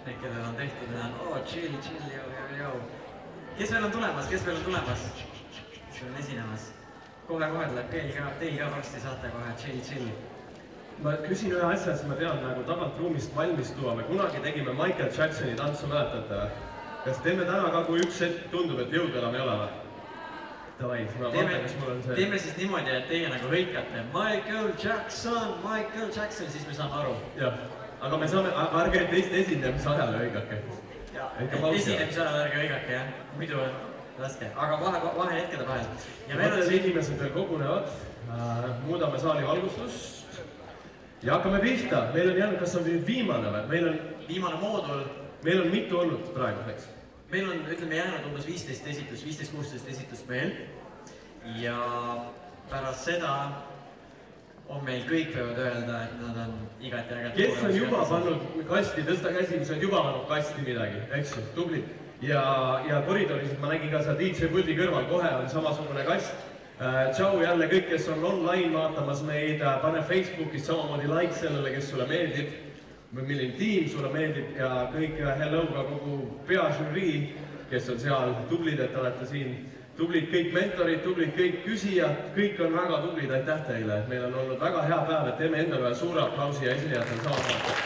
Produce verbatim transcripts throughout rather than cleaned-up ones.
need, kellel on tehtud, need on oo, chill, chill, jau, jau, jau. Kes veel on tulemas, kes veel on tulemas? Kes veel on esinemas? Kohe-kohe tuleb keegi ka, teil ka varsti saate kohe, chill, chill. Ma küsin ühe asja, siis ma tean nagu tagant ruumist valmis tuua. Me kunagi tegime Michael Jacksoni tantsu, mäletate või? Kas teeme täna ka, kui üks hetk tundub, et jõudu enam ei ole või? Davai, ma vaatan, kas mul on see... Teeme siis niimoodi, et teie nagu hõikate Michael Jackson, Michael Jackson, siis me saame aru. Jah, aga me saame, ärge teiste esinemise ajale hõigake. Esinemise ajale ärge hõigake, jah. Muidu on raske, aga vahe, vahe hetkede vahel. Mõttes inimesed veel kogunevad, muudame saali valgustust ja hakkame pihta. Meil on jäänud, kas on viimane või? Meil on... Viimane moodul. Meil on mitu olnud praegu, eks? Meil on, ütleme, jäänud umbes viisteist esitust, viisteist kuusteist esitust meil. Ja pärast seda on meil kõik võivad öelda, et nad on igati ägad. Kes on juba pannud kasti, tõsta käsi, mis on juba pannud kasti midagi, eks ju, tublid. Ja, ja koridoris ma nägin ka seal D J Puldi kõrval, kohe on samasugune kast. Tšau jälle kõik, kes on online vaatamas meid, pane Facebookis samamoodi like sellele, kes sulle meeldib. Milline tiim sulle meeldib ja kõik hello ka kogu peažürii, kes on seal tublid, et olete siin. Tublid kõik mentorid, tublid kõik küsijad, kõik on väga tublid, aitäh teile. Meil on olnud väga hea päev, et teeme endale suure aplausi ja esinejatel samamoodi.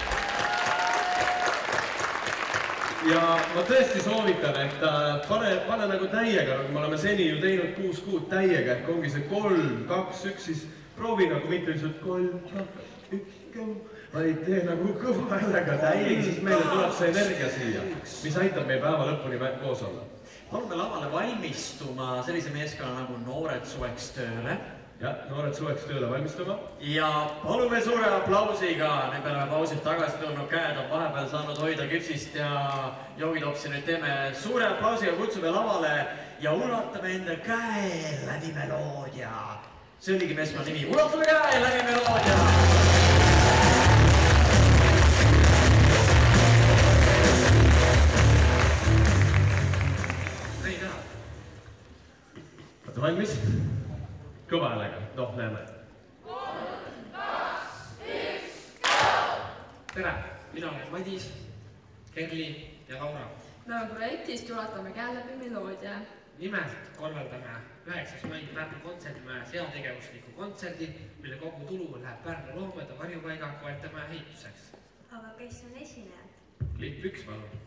Ja ma tõesti soovitan, et pane, pane nagu täiega, nagu me oleme seni ju teinud kuus kuud täiega, ehk ongi see kolm, kaks, üks, siis proovi nagu mitte lihtsalt kolm, kaks, üks, kõm, vaid tee nagu kõva häälega täiega, siis meile tuleb see energia siia, mis aitab meil päeva lõpuni koos olla. Palume lavale valmistuma sellise meeskonna nagu Noored suveks tööle. Jah, Noored suveks tööle valmistuma. Ja palume suure aplausiga, nüüd me oleme pausilt tagasi tulnud, käed on vahepeal saanud hoida küpsist ja joogitopsi nüüd teeme suure aplausiga, kutsume lavale ja ulatame enda käe läbi meloodia. See oligi meeskonna nimi, ulatame käe läbi meloodia! Olete valmis? Kõva häälega, noh, näeme. kolm, kaks, üks, go! Tere, mina olen Madis, Kerli ja Laura. Me oleme projektist Ulatame käe läbi meloodia. Nimelt korraldame üheksas mail Pärnu kontserdimajas heategevusliku kontserdi, mille kogu tulu läheb Pärnu loomade varjupaiga koertemaja ehituseks. Aga kes on esinejad? Klipp üks, palun.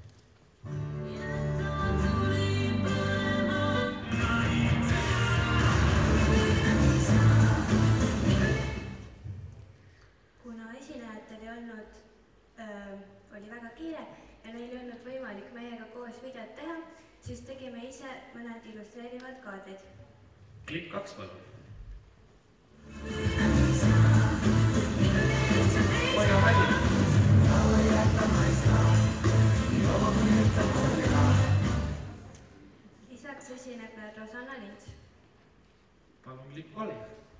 Kuna esinejatel ei olnud, öö, oli väga kiire ja neil ei olnud võimalik meiega koos videot teha, siis tegime ise mõned illustreerivad kaadrid. Klipp kaks, palun. Väga väli. Lisaks esineb Rosanna Lints. Palun klipp kolm.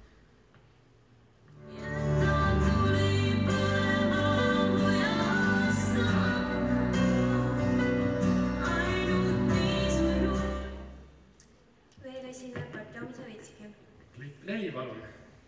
Veel esineb Artem Savitski. Klipp neli, palun.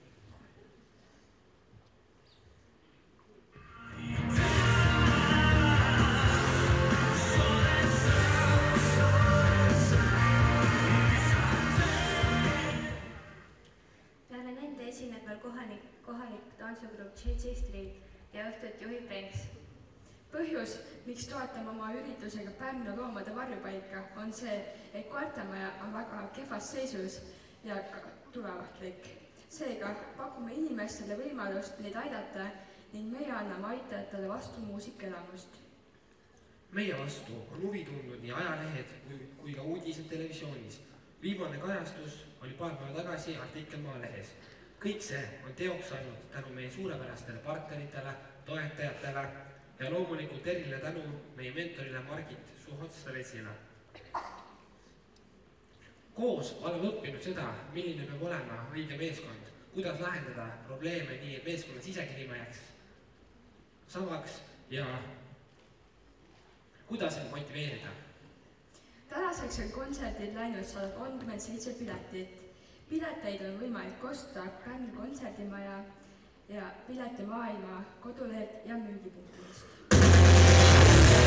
Peale nende esineb veel kohalik, kohalik tantsugrupp J J Street ja õhtut juhib Renks. Põhjus, miks toetame oma üritusega Pärnu loomade varjupaika, on see, et koertemaja on väga kehvas seisus ja tulevahtlik. Seega pakume inimestele võimalust neid aidata ning meie anname aitajatele vastu muusikielamust. Meie vastu on huvi tundnud nii ajalehed kui, kui ka uudised televisioonis. Viimane kajastus oli paar päeva tagasi artikkel Maalehes. Kõik see on teoks saanud tänu meie suurepärastele partneritele, toetajatele ja loomulikult erile tänu meie mentorile Margit Suhotstavetsile. Koos oleme õppinud seda, milline peab olema õige meeskond, kuidas lahendada probleeme nii, et meeskonna sisekliima jääks samaks ja kuidas end motiveerida. Tänaseks on kontserdid läinud sada kolmkümmend seitse piletit. Pileteid on võimalik osta Pärnu kontserdimaja ja piletimaailma kodulehelt ja müügipunktidest.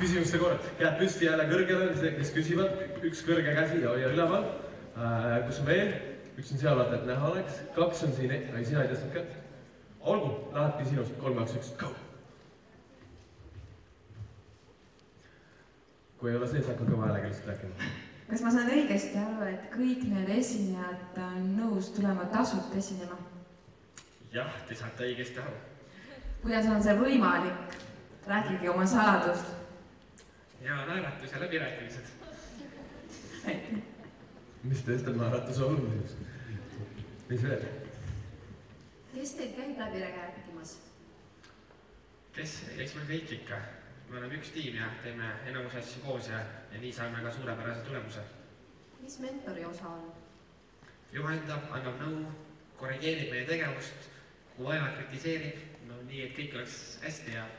küsimuste korral. Käed püsti jälle kõrgele, kes küsivad, üks kõrge käsi ja üleval. Kus on veel? Üks on seal, et näha oleks. Kaks on siin, ei, sina ei tõstnud kätt. Olgu, lähebki sinust, kolm, kaks, üks, go! Kui ei ole sees, hakka kõva häälega lihtsalt rääkima. Kas ma saan õigesti aru, et kõik need esinejad on nõus tulema tasuta esinema? Jah, te saate õigesti aru. Kuidas on see võimalik? Rääkige oma saladust. Ja naeratus ja läbirääkimised. Mis teist on naeratuse oluliseks? Mis veel? Kes teid käib läbi rääkimas? Kes? Eks me kõik ikka. Me oleme üks tiim ja teeme enamus asju koos ja, ja nii saame ka suurepärase tulemuse. Mis mentori osa on? Juhendab, annab nõu, korrigeerib meie tegevust, kui vaja kritiseerib, no nii, et kõik oleks hästi ja...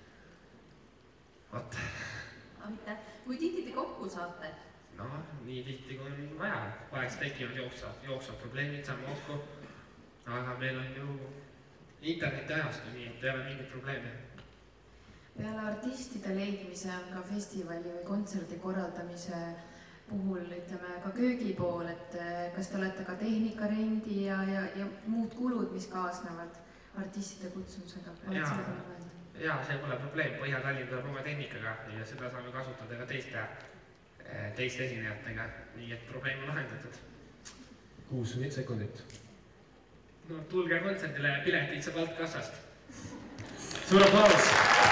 Ot. Aga mitte, kui tihti te kokku saate? No, nii tihti kui on vaja. Vaheks tekivad jooksvad, jooksvad probleemid, saame kokku. Aga meil on ju interneti ajastu, nii et ei ole mingit probleemi. Peale artistide leidmise on ka festivali või kontserdi korraldamise puhul, ütleme, ka köögipool, et kas te olete ka tehnikarendi ja, ja, ja muud kulud, mis kaasnevad artistide kutsumisega? Jaa, jaa, see pole probleem. Põhja-Tallinn tuleb oma tehnikaga ja seda saame kasutada ka teiste teiste esinejatega, nii et probleem on lahendatud. Kuus sekundit. No tulge kontserdile ja piletid saab alt kassast. Suur aplaus!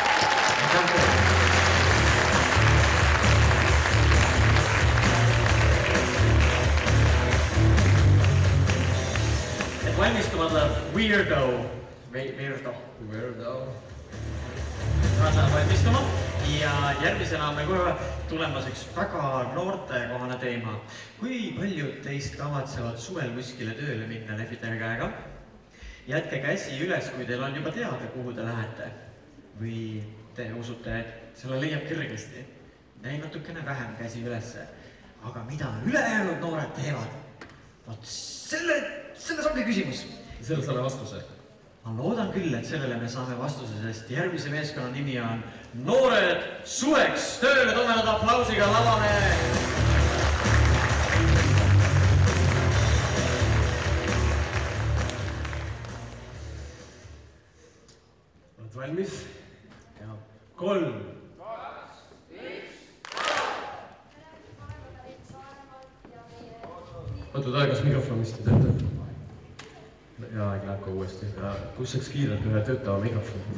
Et valmistuvad Weirdo. Weirdo. Weirdo. Nad läheb valmistuma ja järgmisena me kohe tulemas üks väga noortekohane teema. Kui paljud teist kavatsevad suvel kuskile tööle minna lehvitage käega? Jätke käsi üles, kui teil on juba teada, kuhu te lähete. Või te usute, et selle leiab kergesti. Näi natukene vähem käsi ülesse. Aga mida ülejäänud noored teevad? Vaat selle, selles ongi küsimus. Selle saame vastuse. Ma loodan küll, et sellele me saame vastuse, sest järgmise meeskonna nimi on Noored suveks tööle, toome nad aplausiga lavale! Oled valmis? Kolm. Ootad aegas mikrofonisti töötab? Ja aeg läheb ka uuesti. Kus saaks kiirelt ühe töötava mikrofoni?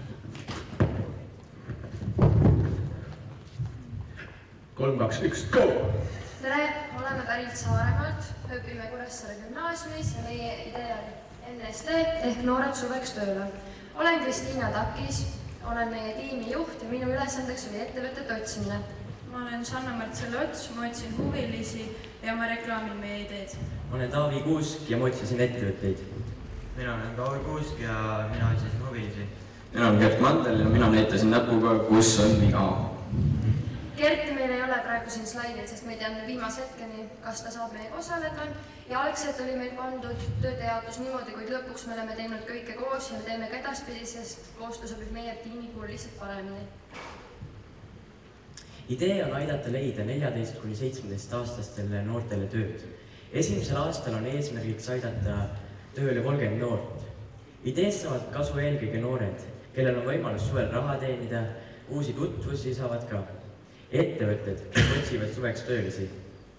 Kolm, kaks, üks, go! Tere, oleme pärit Saaremaalt, õpime Kuressaare gümnaasiumis ja meie idee on N S T ehk Noored suveks tööle. Olen Kristiina Takis, olen meie tiimi juht ja minu ülesandeks oli ettevõtete otsimine. Ma olen Sanna-Martsele Ots, ma otsin huvilisi ja ma reklaamin meie ideed. Ma olen Taavi Kuusk ja ma otsisin ettevõtteid. Mina olen Taavi Kuusk ja mina otsisin huvilisi. Mina olen Gert Mandel ja mina näitasin näpuga, kus on viga. Gerti meil ei ole praegu siin slaidil, sest me ei teadnud viimase hetkeni, kas ta saab meiega osaleda. Ja algselt oli meil pandud töötejaotus niimoodi, kuid lõpuks me oleme teinud kõike koos ja teeme ka edaspidi, sest koostöö sobib meie tiimi puhul lihtsalt paremini. Idee on aidata leida neljateist kuni seitsmeteist aastastele noortele tööd. Esimesel aastal on eesmärgiks aidata tööle kolmkümmend noort. Ideest saavad kasu eelkõige noored, kellel on võimalus suvel raha teenida, uusi tutvusi saavad ka ettevõtted, kes otsivad suveks töölisi.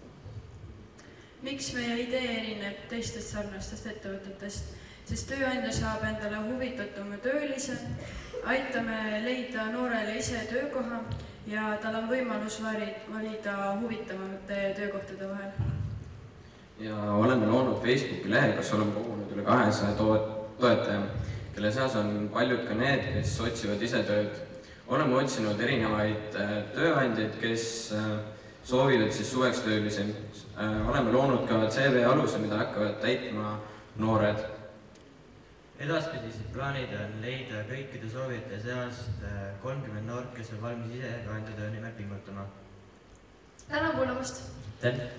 Miks meie idee erineb teistest sarnastest ettevõtetest? Sest tööandja saab endale huvitatuma töölise, aitame leida noorele ise töökoha ja tal on võimalus valida huvitavamate töökohtade vahel. Ja oleme loonud Facebooki lehe, kus oleme kogunud üle kahesaja toetaja, kelle seas on paljud ka need, kes otsivad ise tööd. Oleme otsinud erinevaid tööandjaid, kes soovivad siis suveks töölisi. Oleme loonud ka C V aluse, mida hakkavad täitma noored. Edaspidised plaanid on leida kõikide soovijate seast kolmkümmend noort, kes on valmis ise tööandja töö nimel pingutama. Tänan kuulamast! Tänan!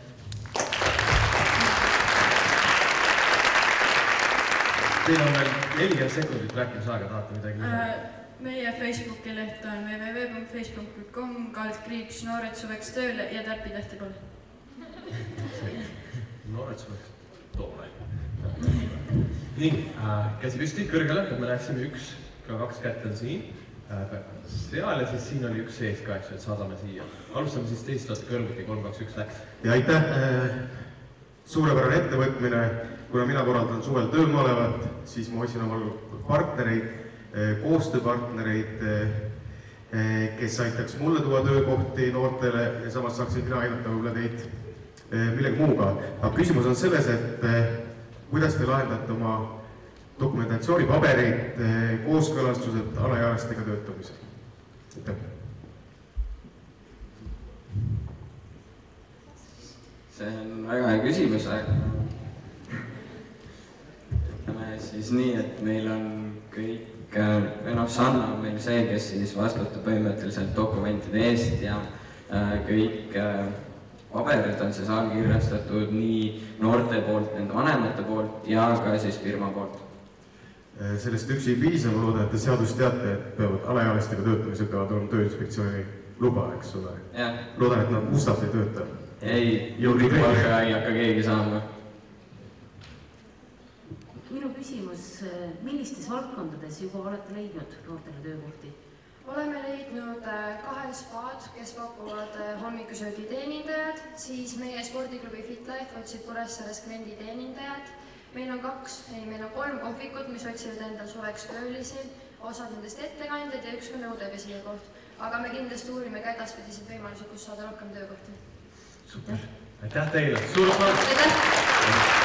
Teil on veel nelikümmend sekundit rääkimisaega, tahate midagi lisada? meie Facebooki leht on w w w punkt facebook punkt com kaldkriips noored suveks tööle ja täppitähti pole. Noored suveks toole. Nii, käsi püsti kõrgele, et me näeksime üks, ka kaks kätt on siin. Seal ja siis siin oli üks sees ka, et saadame siia. Alustame siis teist oot kõrvuti, kolm, kaks, üks läks. Ja aitäh, suurepärane ettevõtmine. Kuna mina korraldan suvel töömalevat, siis ma otsin omal partnereid, koostööpartnereid, kes aitaks mulle tuua töökohti noortele ja samas saaksin mina aidata võib-olla teid millegi muuga. Aga küsimus on selles, et kuidas te lahendate oma dokumentatsioonipaberid, kooskõlastused alaealistega töötamisel? See on väga hea küsimus, aga ütleme siis nii, et meil on kõik, või noh, Sanna on meil see, kes siis vastutab põhimõtteliselt dokumentide eest ja kõik paberid on siis allkirjastatud nii noorte poolt, nende vanemate poolt ja ka siis firma poolt. Sellest üksi ei piisa, ma loodan, et te seadust teate, et peavad alaealistega töötamisel peavad olema Tööinspektsiooni luba, eks ole. Loodan, et nad mustalt ei tööta. Ei, juhipalga ei hakka keegi saama. Minu küsimus, millistes valdkondades juba olete leidnud noortele töökohti? Oleme leidnud kahel spaad, kes pakuvad hommikusöögi teenindajad, siis meie spordiklubi FitLife otsib Kuressaares klienditeenindajad. Meil on kaks, ei, meil on kolm kohvikut, mis otsivad endal suveks töölisi, osad nendest ettekandjad ja üks ka nõudepesija koht. Aga me kindlasti uurime ka edaspidised võimalusi, kus saada rohkem töökohti. Super. Aitäh teile. Suur tänu. Aitäh.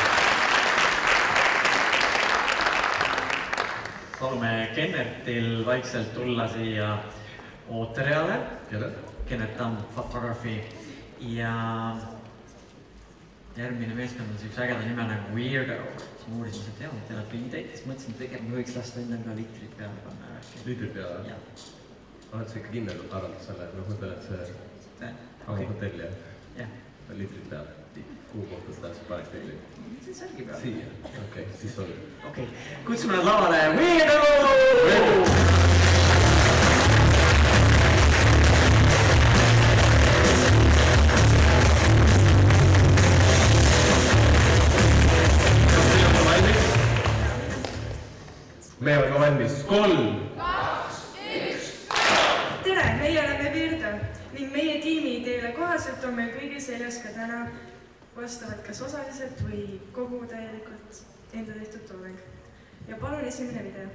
Palume Kennetil vaikselt tulla siia ootereale. Kennet Tamm, Photography. Ja järgmine meeskond on üks ägeda nime nagu Weirdo. Siis ma uurisin, et jah, teil on pindeid, siis mõtlesin, et tegelikult me võiks lasta endal ka liitrid peale panna. Liitrid peale? Jah. Oled sa ikka kindel arvanud selle, et ma mõtlen, et see on hotell ja liitrid peale. Kuhu kohta seda siis paneks teile? See särgi peale. Siia? Okei, siis oli. Okei, kutsume nad lavale Weirdo! Me oleme valmis. Kolm! Kaks, üks! Tere, meie oleme Weirdo ning meie tiimi ideele kohaselt on meil kõigil seljas ka täna vastavad kas osaliselt või kogu täielikult enda tehtud toodang. Ja palun esimene video.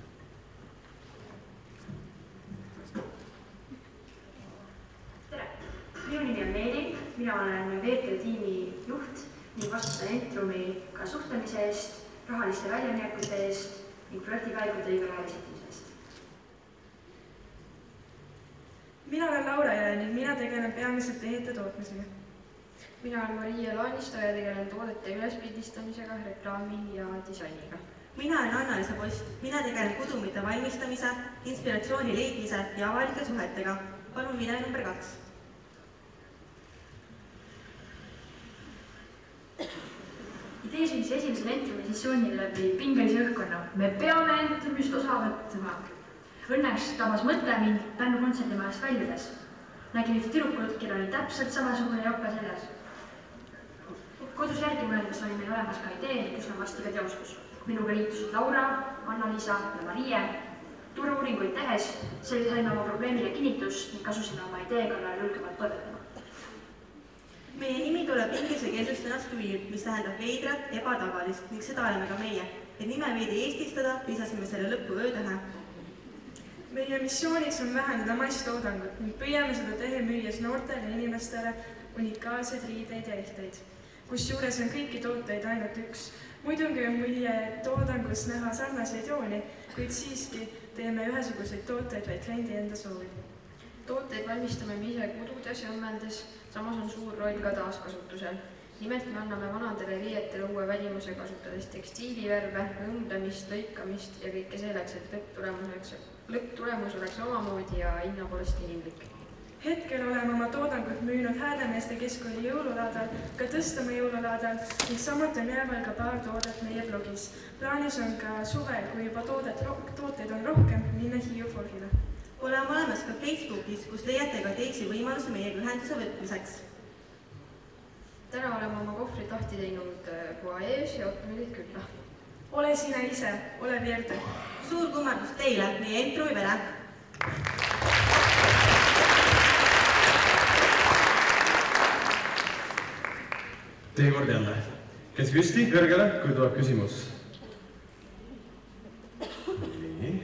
Tere! Minu nimi on Neeli, mina olen Weirdo tiimi juht ning vastutan Entrumi ka suhtlemise eest, rahaliste väljaminekute eest ning projektipäevade õigel ajal esitamise eest. Mina olen Laura Jõe ning mina tegelen peamiselt ehete tootmisega. Mina olen Maria Laanisto ja tegelen toodete ülespildistamisega, reklaami ja disainiga. Mina olen Anna-Liisa Post. Mina tegelen kudumite valmistamise, inspiratsiooni leidmise ja avalike suhetega. Palun video number kaks. Idee sündis esimesel Entrumi sessioonil läbi pingelise õhkkonna. Me peame Entrumist osa võtma. Õnneks tabas mõte mind Pärnu kontserdimajast väljudes. Nägin ühte tüdrukut, kellel oli täpselt samasugune jope seljas. Kodus järgi mõeldes oli meil olemas ka idee, kus on varsti ka teostus. Minuga liitusid Laura, Anna-Liisa ja Marie. Turu-uuringuid tehes sel saime oma probleemile kinnitust ning kasusime oma idee kallal julgemalt toimetama. Meie nimi tuleb inglise keelsest sõnast weird, mis tähendab veidrat, ebatavalist ning seda oleme ka meie. Et nime veidi eestistada, lisasime selle lõppu öötähe. Meie missiooniks on vähendada masstoodangut ning püüame seda tehe müües noortele inimestele unikaalseid riideid ja ehteid. Kusjuures on kõiki tooteid ainult üks. Muidugi on mulje toodangus näha sarnaseid jooni, kuid siiski teeme ühesuguseid tooteid vaid kliendi enda soovi. Tooteid valmistame me ise kududes ja õmmeldes, samas on suur roll ka taaskasutusel. Nimelt me anname vanadele riietele uue välimuse kasutades tekstiilivärve, õmblemist, lõikamist ja kõike selleks, et lõpptulemus oleks omamoodi ja hinna poolest inimlik. Hetkel oleme oma toodangut müünud Häädemeeste keskkooli jõululaadal, ka Tõstamäe jõululaadal ning samuti on jääval ka paar toodet meie blogis. Plaanis on ka suvel, kui juba toodet, tooteid on rohkem, minna minna Hiiu folgile. oleme olemas ka Facebookis, kus leiate ka teisi võimalusi meiega ühenduse võtmiseks. täna oleme oma kohvrid lahti teinud fuajees ja ootame teid külla. ole sina ise, ole Vierdu. suur kummardus teile, meie Entrumi pere. Teie kord jälle. Kes püsti kõrgele, kui tuleb küsimus? Nii.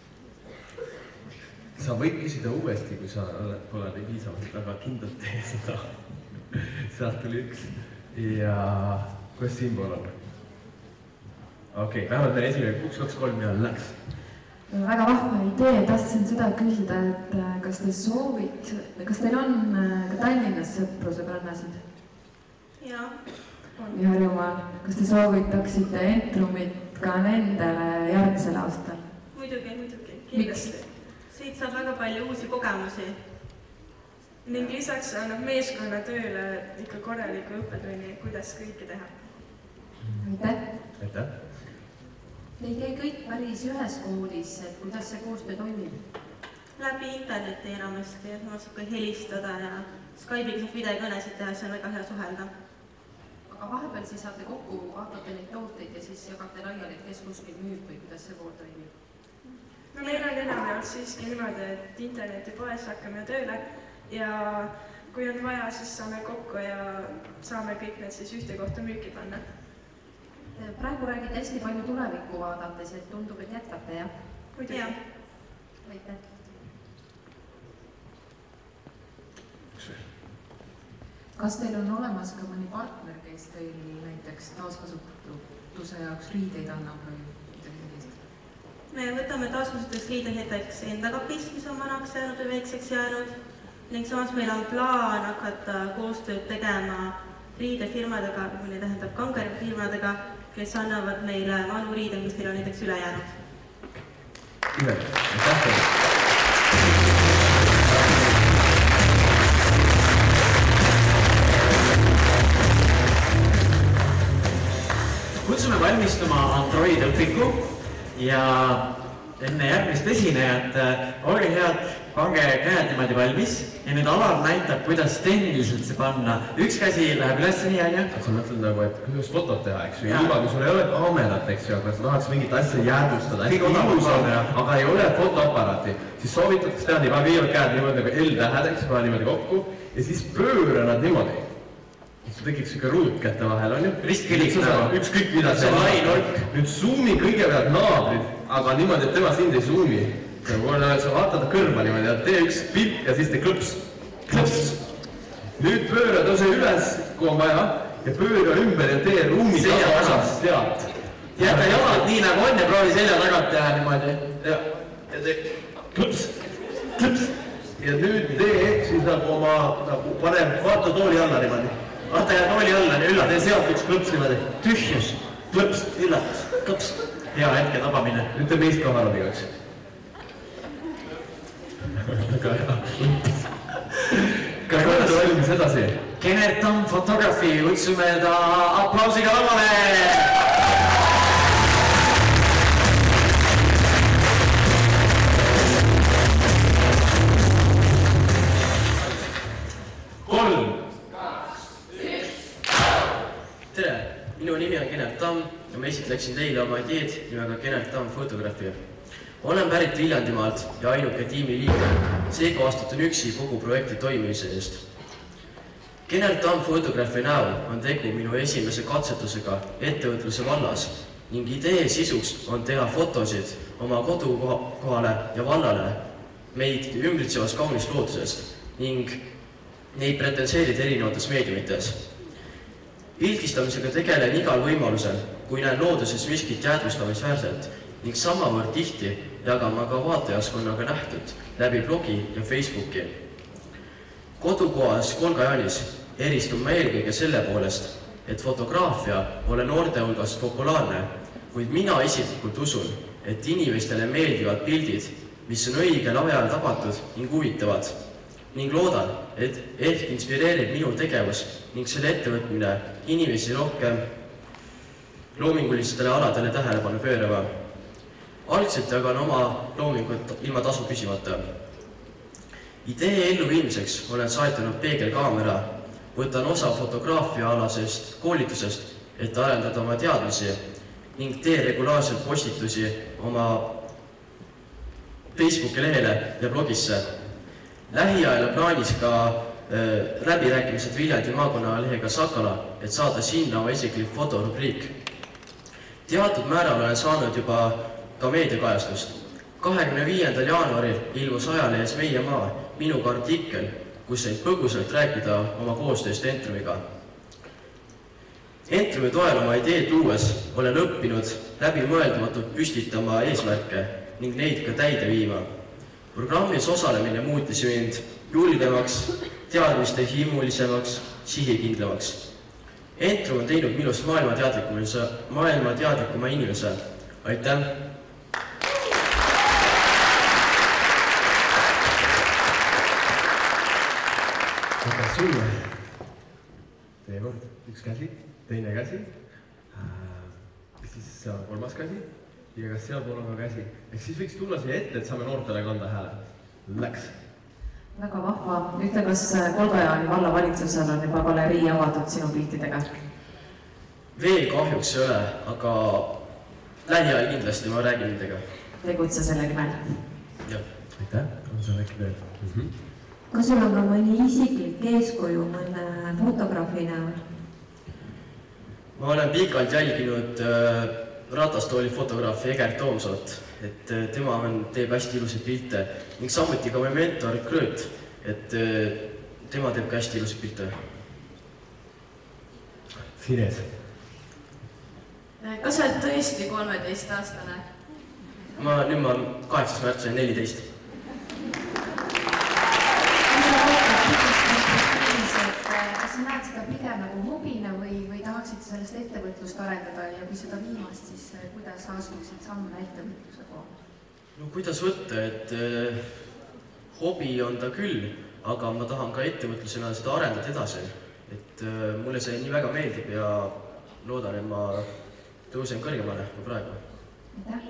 Sa võid küsida uuesti, kui sa pole nii piisavalt väga kindlalt tee seda. Sealt tuli üks. Ja kuidas siinpool on? Okei, vähemalt meil esimene üks, kaks, kolm ja läks. Väga vahva idee, tahtsin seda küsida, et kas te soovid, kas teil on ka Tallinnas sõpru sõbrannasid? Jaa. Ja Harjumaal, kas te soovitaksite Entrumit ka nendele järgmisel aastal? Muidugi, muidugi, kindlasti. Siit saab väga palju uusi kogemusi. Ning lisaks annab meeskonna tööle ikka korraliku õppetunni, kuidas kõike teha. Aitäh! Aitäh! Te ei käi kõik päris ühes koolis, et kuidas see koostöö toimib? Läbi interneti enamasti, et ma saab ka helistada ja Skype'iga saab videokõnesid teha, see on väga hea suhelda. Aga vahepeal siis saate kokku, vaatate neid tooteid ja siis jagate laiali, et kes kuskil müüb või kuidas see pool toimib? No meil on enamjaolt siiski niimoodi, et internetipoes hakkame tööle ja kui on vaja, siis saame kokku ja saame kõik need siis ühte kohta müüki panna. Praegu räägite hästi palju tulevikku vaadates, et tundub, et jätkate, jah? Muidugi. Aitäh. Kas teil on olemas ka mõni partner, kes teil näiteks taaskasutuse jaoks riideid annab või midagi sellist? Me võtame taaskasutuse riideid näiteks enda kapis, mis on vanaks jäänud või väikseks jäänud ning samas meil on plaan hakata koostööd tegema riidefirmadega, või tähendab kangerifirmadega, kes annavad meile vanu riide, mis teil on näiteks üle jäänud. Üle, aitäh teile! Kutsume valmistuma Android õpiku ja enne järgmist esinejat olge head, pange käed niimoodi valmis ja nüüd Alar näitab, kuidas tehniliselt see panna. Üks käsi läheb üles nii, on ju? Sa mõtled nagu, et kuidas fotot teha, eks ju? Juba, kui sul ei ole kaamerat, eks ju, aga sa tahaks mingit asja jäädvustada, hästi ilus on, aga ei ole fotoaparaati, siis soovitatakse teha nii, viivad käed niimoodi nagu L-tähed, eks, pane niimoodi kokku ja siis pööra nad niimoodi. Sul tekiks ikka ruut kätte vahel, on ju? Ristkõlik nagu. Üks kõik mida see lai nurk. Nüüd zoomi kõigepealt naabrid, aga niimoodi, et tema sind ei zoomi. Sa vaatad kõrva niimoodi ja tee üks pilt ja siis tee klõps. Klõps! Nüüd pööra tõuse üles, kui on vaja, ja pööra ümber ja tee ruumi tagaosas sealt. Jäta jalad nii nagu on ja proovi selja tagant teha niimoodi. Ja tee klõps, klõps. Ja nüüd tee siis nagu oma, panem vaata tooli alla niimoodi. Vaata ja tooli alla, nii ülla, tee sealt üks klõps niimoodi. Tühjus, klõps, üllatus, klõps. Hea hetke tabamine. Nüüd tee meist ka harad igaks. Väga hea. Kas olete valmis edasi? Kenertam Photography, kutsume ta aplausiga lavale! Kolm! Tere, minu nimi on Kenertam ja ma esitleksin teile oma ideed nimega Kenertam Photography. Olen pärit Viljandimaalt ja ainuke tiimi liige, seega vastutan üksi kogu projekti toimimise eest. Kenertam Photography näol on tegu minu esimese katsetusega ettevõtluse vallas ning idee sisuks on teha fotosid oma kodukohale ja vallale meid ümbritsevast kaunist loodusest ning neid pretenseerida erinevates meediumites. Pildistamisega tegelen igal võimalusel, kui näen looduses miskit jäädvustamisväärselt ning samavõrd tihti jagama ka vaatajaskonnaga nähtud läbi blogi ja Facebooki. Kodukohas Kolga-Jaanis eristun ma eelkõige selle poolest, et fotograafia ole noorte hulgas populaarne, kuid mina isiklikult usun, et inimestele meeldivad pildid, mis on õigel ajal tabatud ning huvitavad ning loodan, et ehk inspireerib minu tegevus ning selle ettevõtmine inimesi rohkem loomingulistele aladele tähelepanu pöörama. algselt jagan oma loomingut ilma tasu küsimata. Idee elluviimiseks olen saetanud peegelkaamera, võtan osa fotograafiaalasest koolitusest, et arendada oma teadmisi ning tee regulaarselt postitusi oma Facebooki lehele ja blogisse. Lähiajal plaanis ka äh, läbirääkimised Viljandi maakonna lehega Sakala, et saada sinna oma isiklik fotorubriik. Teatud määral olen saanud juba ka meediakajastust. kahekümne viiendal jaanuaril ilmus ajalehes Meie Maa minuga artikkel, kus sain põgusalt rääkida oma koostööst Entrumiga. Entrumi toel oma ideed luues olen õppinud läbimõeldamatult püstitama eesmärke ning neid ka täide viima. Programmis osalemine muutis mind julgemaks, teadmiste himulisemaks, sihikindlamaks. Entrum on teinud minust maailma teadlikuma inimese. Aitäh! Aitäh sulle! Teie kord, üks käsi, teine käsi, siis seal on kolmas käsi ja kas seal pool on ka käsi. Ehk siis võiks tulla siia ette, et saame noortele kanda hääle. Läks! Väga vahva. Ütle, kas Kolgajaani vallavalitsusel on juba galerii avatud sinu piltidega? Veel kahjuks ei ole, aga lähiajal kindlasti ma räägin nendega. Tegutse selle nimel. Jah. Aitäh, on see väike veel. Kas sul on ka mõni isiklik eeskuju mõne fotograafi näol? Ma olen pikalt jälginud äh, ratastooli fotograafi Egert Toomsoot, et äh, tema on, teeb hästi ilusaid pilte ning samuti ka meie mentor Krööt, et äh, tema teeb ka hästi ilusaid pilte. Sines. Kas sa oled tõesti kolmeteist aastane? Ma nüüd ma kaheksas märts olen neliteist. Kas sa näed seda pigem nagu hobina või, või tahaksid sellest ettevõtlust arendada ja kui seda viimast, siis kuidas astuksid samme ettevõtluse poole? No kuidas võtta, et eh, hobi on ta küll, aga ma tahan ka ettevõtlusena seda arendada edasi. Et eh, mulle see nii väga meeldib ja loodan, et ma tõusen kõrgemale kui praegu. Aitäh!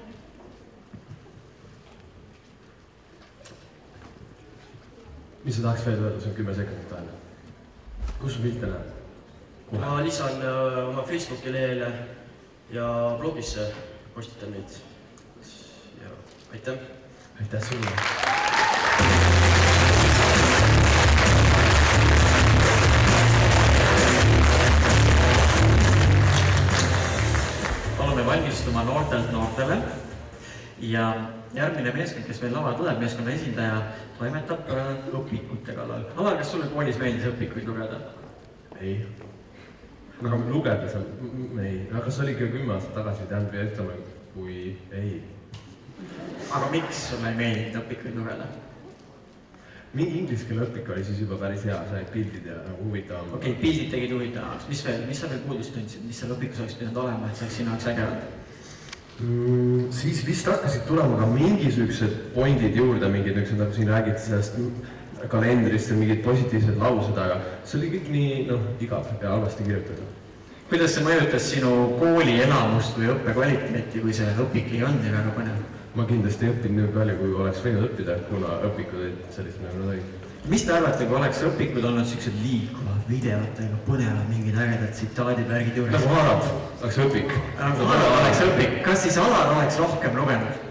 Mis sa tahaks veel öelda, see on kümme sekundit aega? Kus su pilte näeb? Ma lisan uh, oma Facebooki lehele ja blogisse postitan neid. Ja aitäh! Aitäh sulle! Palume valmistuma noortelt noortele ja järgmine meeskond, kes meil lavale tuleb, meeskonna esindaja, toimetab õpikute kallal. Alar, kas sulle koolis meeldis õpikuid lugeda? Ei. Aga lugeda seal, ei. Aga kas oli ka kümme aastat tagasi, tähendab ja ütleme, kui ei. Aga miks sulle ei meeldinud õpikuid lugeda? Mingi inglise keele õpik oli siis juba päris hea, sai pildid ja huvitavam. Okei, pildid tegid huvitavamaks. Mis veel, mis sa veel puudust tundsid, mis seal õpikus oleks pidanud olema, et see oleks sinu jaoks äge olnud? Mm, siis vist hakkasid tulema ka mingisugused pointid juurde, mingid niisugused, nagu siin räägiti sellest kalendrist ja mingid positiivsed laused, aga see oli kõik nii, noh, igav ja halvasti kirjutatud. Kuidas see mõjutas sinu kooli elamust või õppekvaliteeti, kui see õpik ei olnud nii väga põnev? Ma kindlasti ei õppinud nii palju, kui oleks võinud õppida, kuna õpikud olid sellised nagu nad olid. Mis te arvate, kui oleks õpikud olnud sellised liikuvad videotega, põnevad mingid ägedad tsitaadid värgid juures? Nagu Alar oleks õpik. Nagu Alar oleks õpik. Kas siis Alar oleks rohkem lugenud?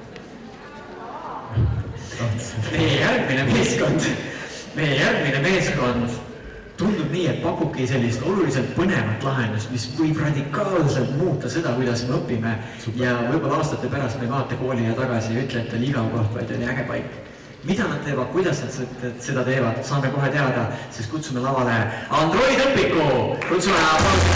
Meie järgmine meeskond, meie järgmine meeskond tundub nii, et pakubki sellist oluliselt põnevat lahendust, mis võib radikaalselt muuta seda, kuidas me õpime. Super. Ja võib-olla aastate pärast me vaata koolile tagasi ja ütle, et oli igav koht, vaid oli äge paik. Mida nad teevad, kuidas nad seda teevad, saame kohe teada, sest kutsume lavale Android õpiku! Kutsume aplausi!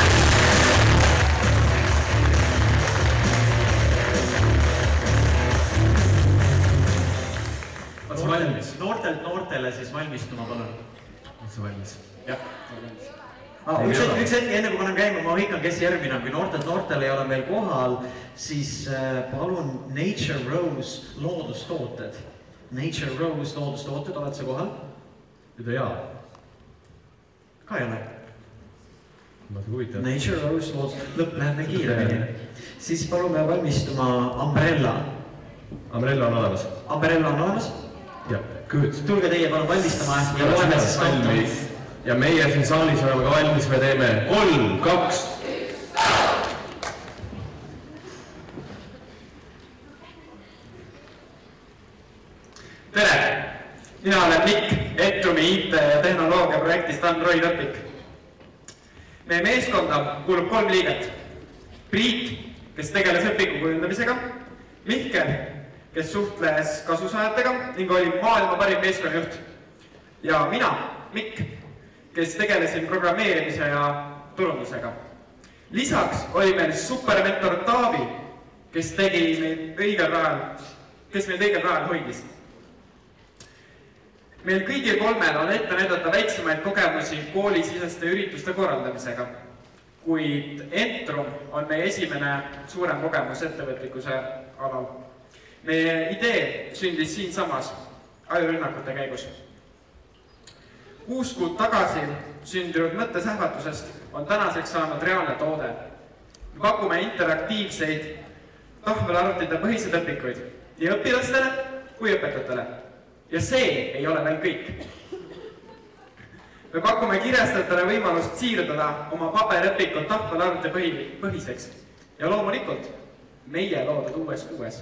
On see valmis? Noortelt noortele siis valmistuma, palun. On see valmis? Jah, valmis. Ah, üks hetk, üks hetk, enne kui panen käima, ma hõikan, kes järgmine on. Kui noortelt noortele ei ole meil kohal, siis palun Nature Rose loodustooted. Nature Rose loodustooted, oled sa kohal? Üda jaa. Ka ei ole. Ma see huvitav. Nature Rose loodustooted, lõpp läheb me kiiremini. Siis palume valmistuma Umbrella Ambrella on olemas. Ambrella on olemas? Jah, good. Tulge teie palun valmistama ja loeme siis valmis. Ja meie siin saalis oleme ka valmis, me teeme kolm, kaks. Tere! Mina olen Mikk, Etrumi I T ja tehnoloogia projektist Android õpik. Meie meeskonda kuulub kolm liiget. Priit, kes tegeles õpiku kujundamisega, Mihkel, kes suhtles kasusaajatega ning oli maailma parim meeskonnajuht. Ja mina, Mikk, kes tegelesin programmeerimise ja turundusega. Lisaks oli meil supermentor Taavi, kes tegi meid õigel rajal, kes meid õigel rajal hoidis. Meil kõigil kolmel on ette näidata väiksemaid kogemusi koolisiseste ürituste korraldamisega, kuid Entrum on meie esimene suurem kogemus ettevõtlikkuse alal. Meie idee sündis siinsamas ajurünnakute käigus. Kuus kuud tagasi sündinud mõttesähvatusest on tänaseks saanud reaalne toode. Me pakume interaktiivseid tahvelarvutite põhiseid õpikuid nii õpilastele kui õpetajatele. Ja see ei ole veel kõik. Me pakume kirjastajatele võimalust siirdada oma paberõpikut tahvelarvuti põhiseks ja loomulikult meie loodud uues kuues.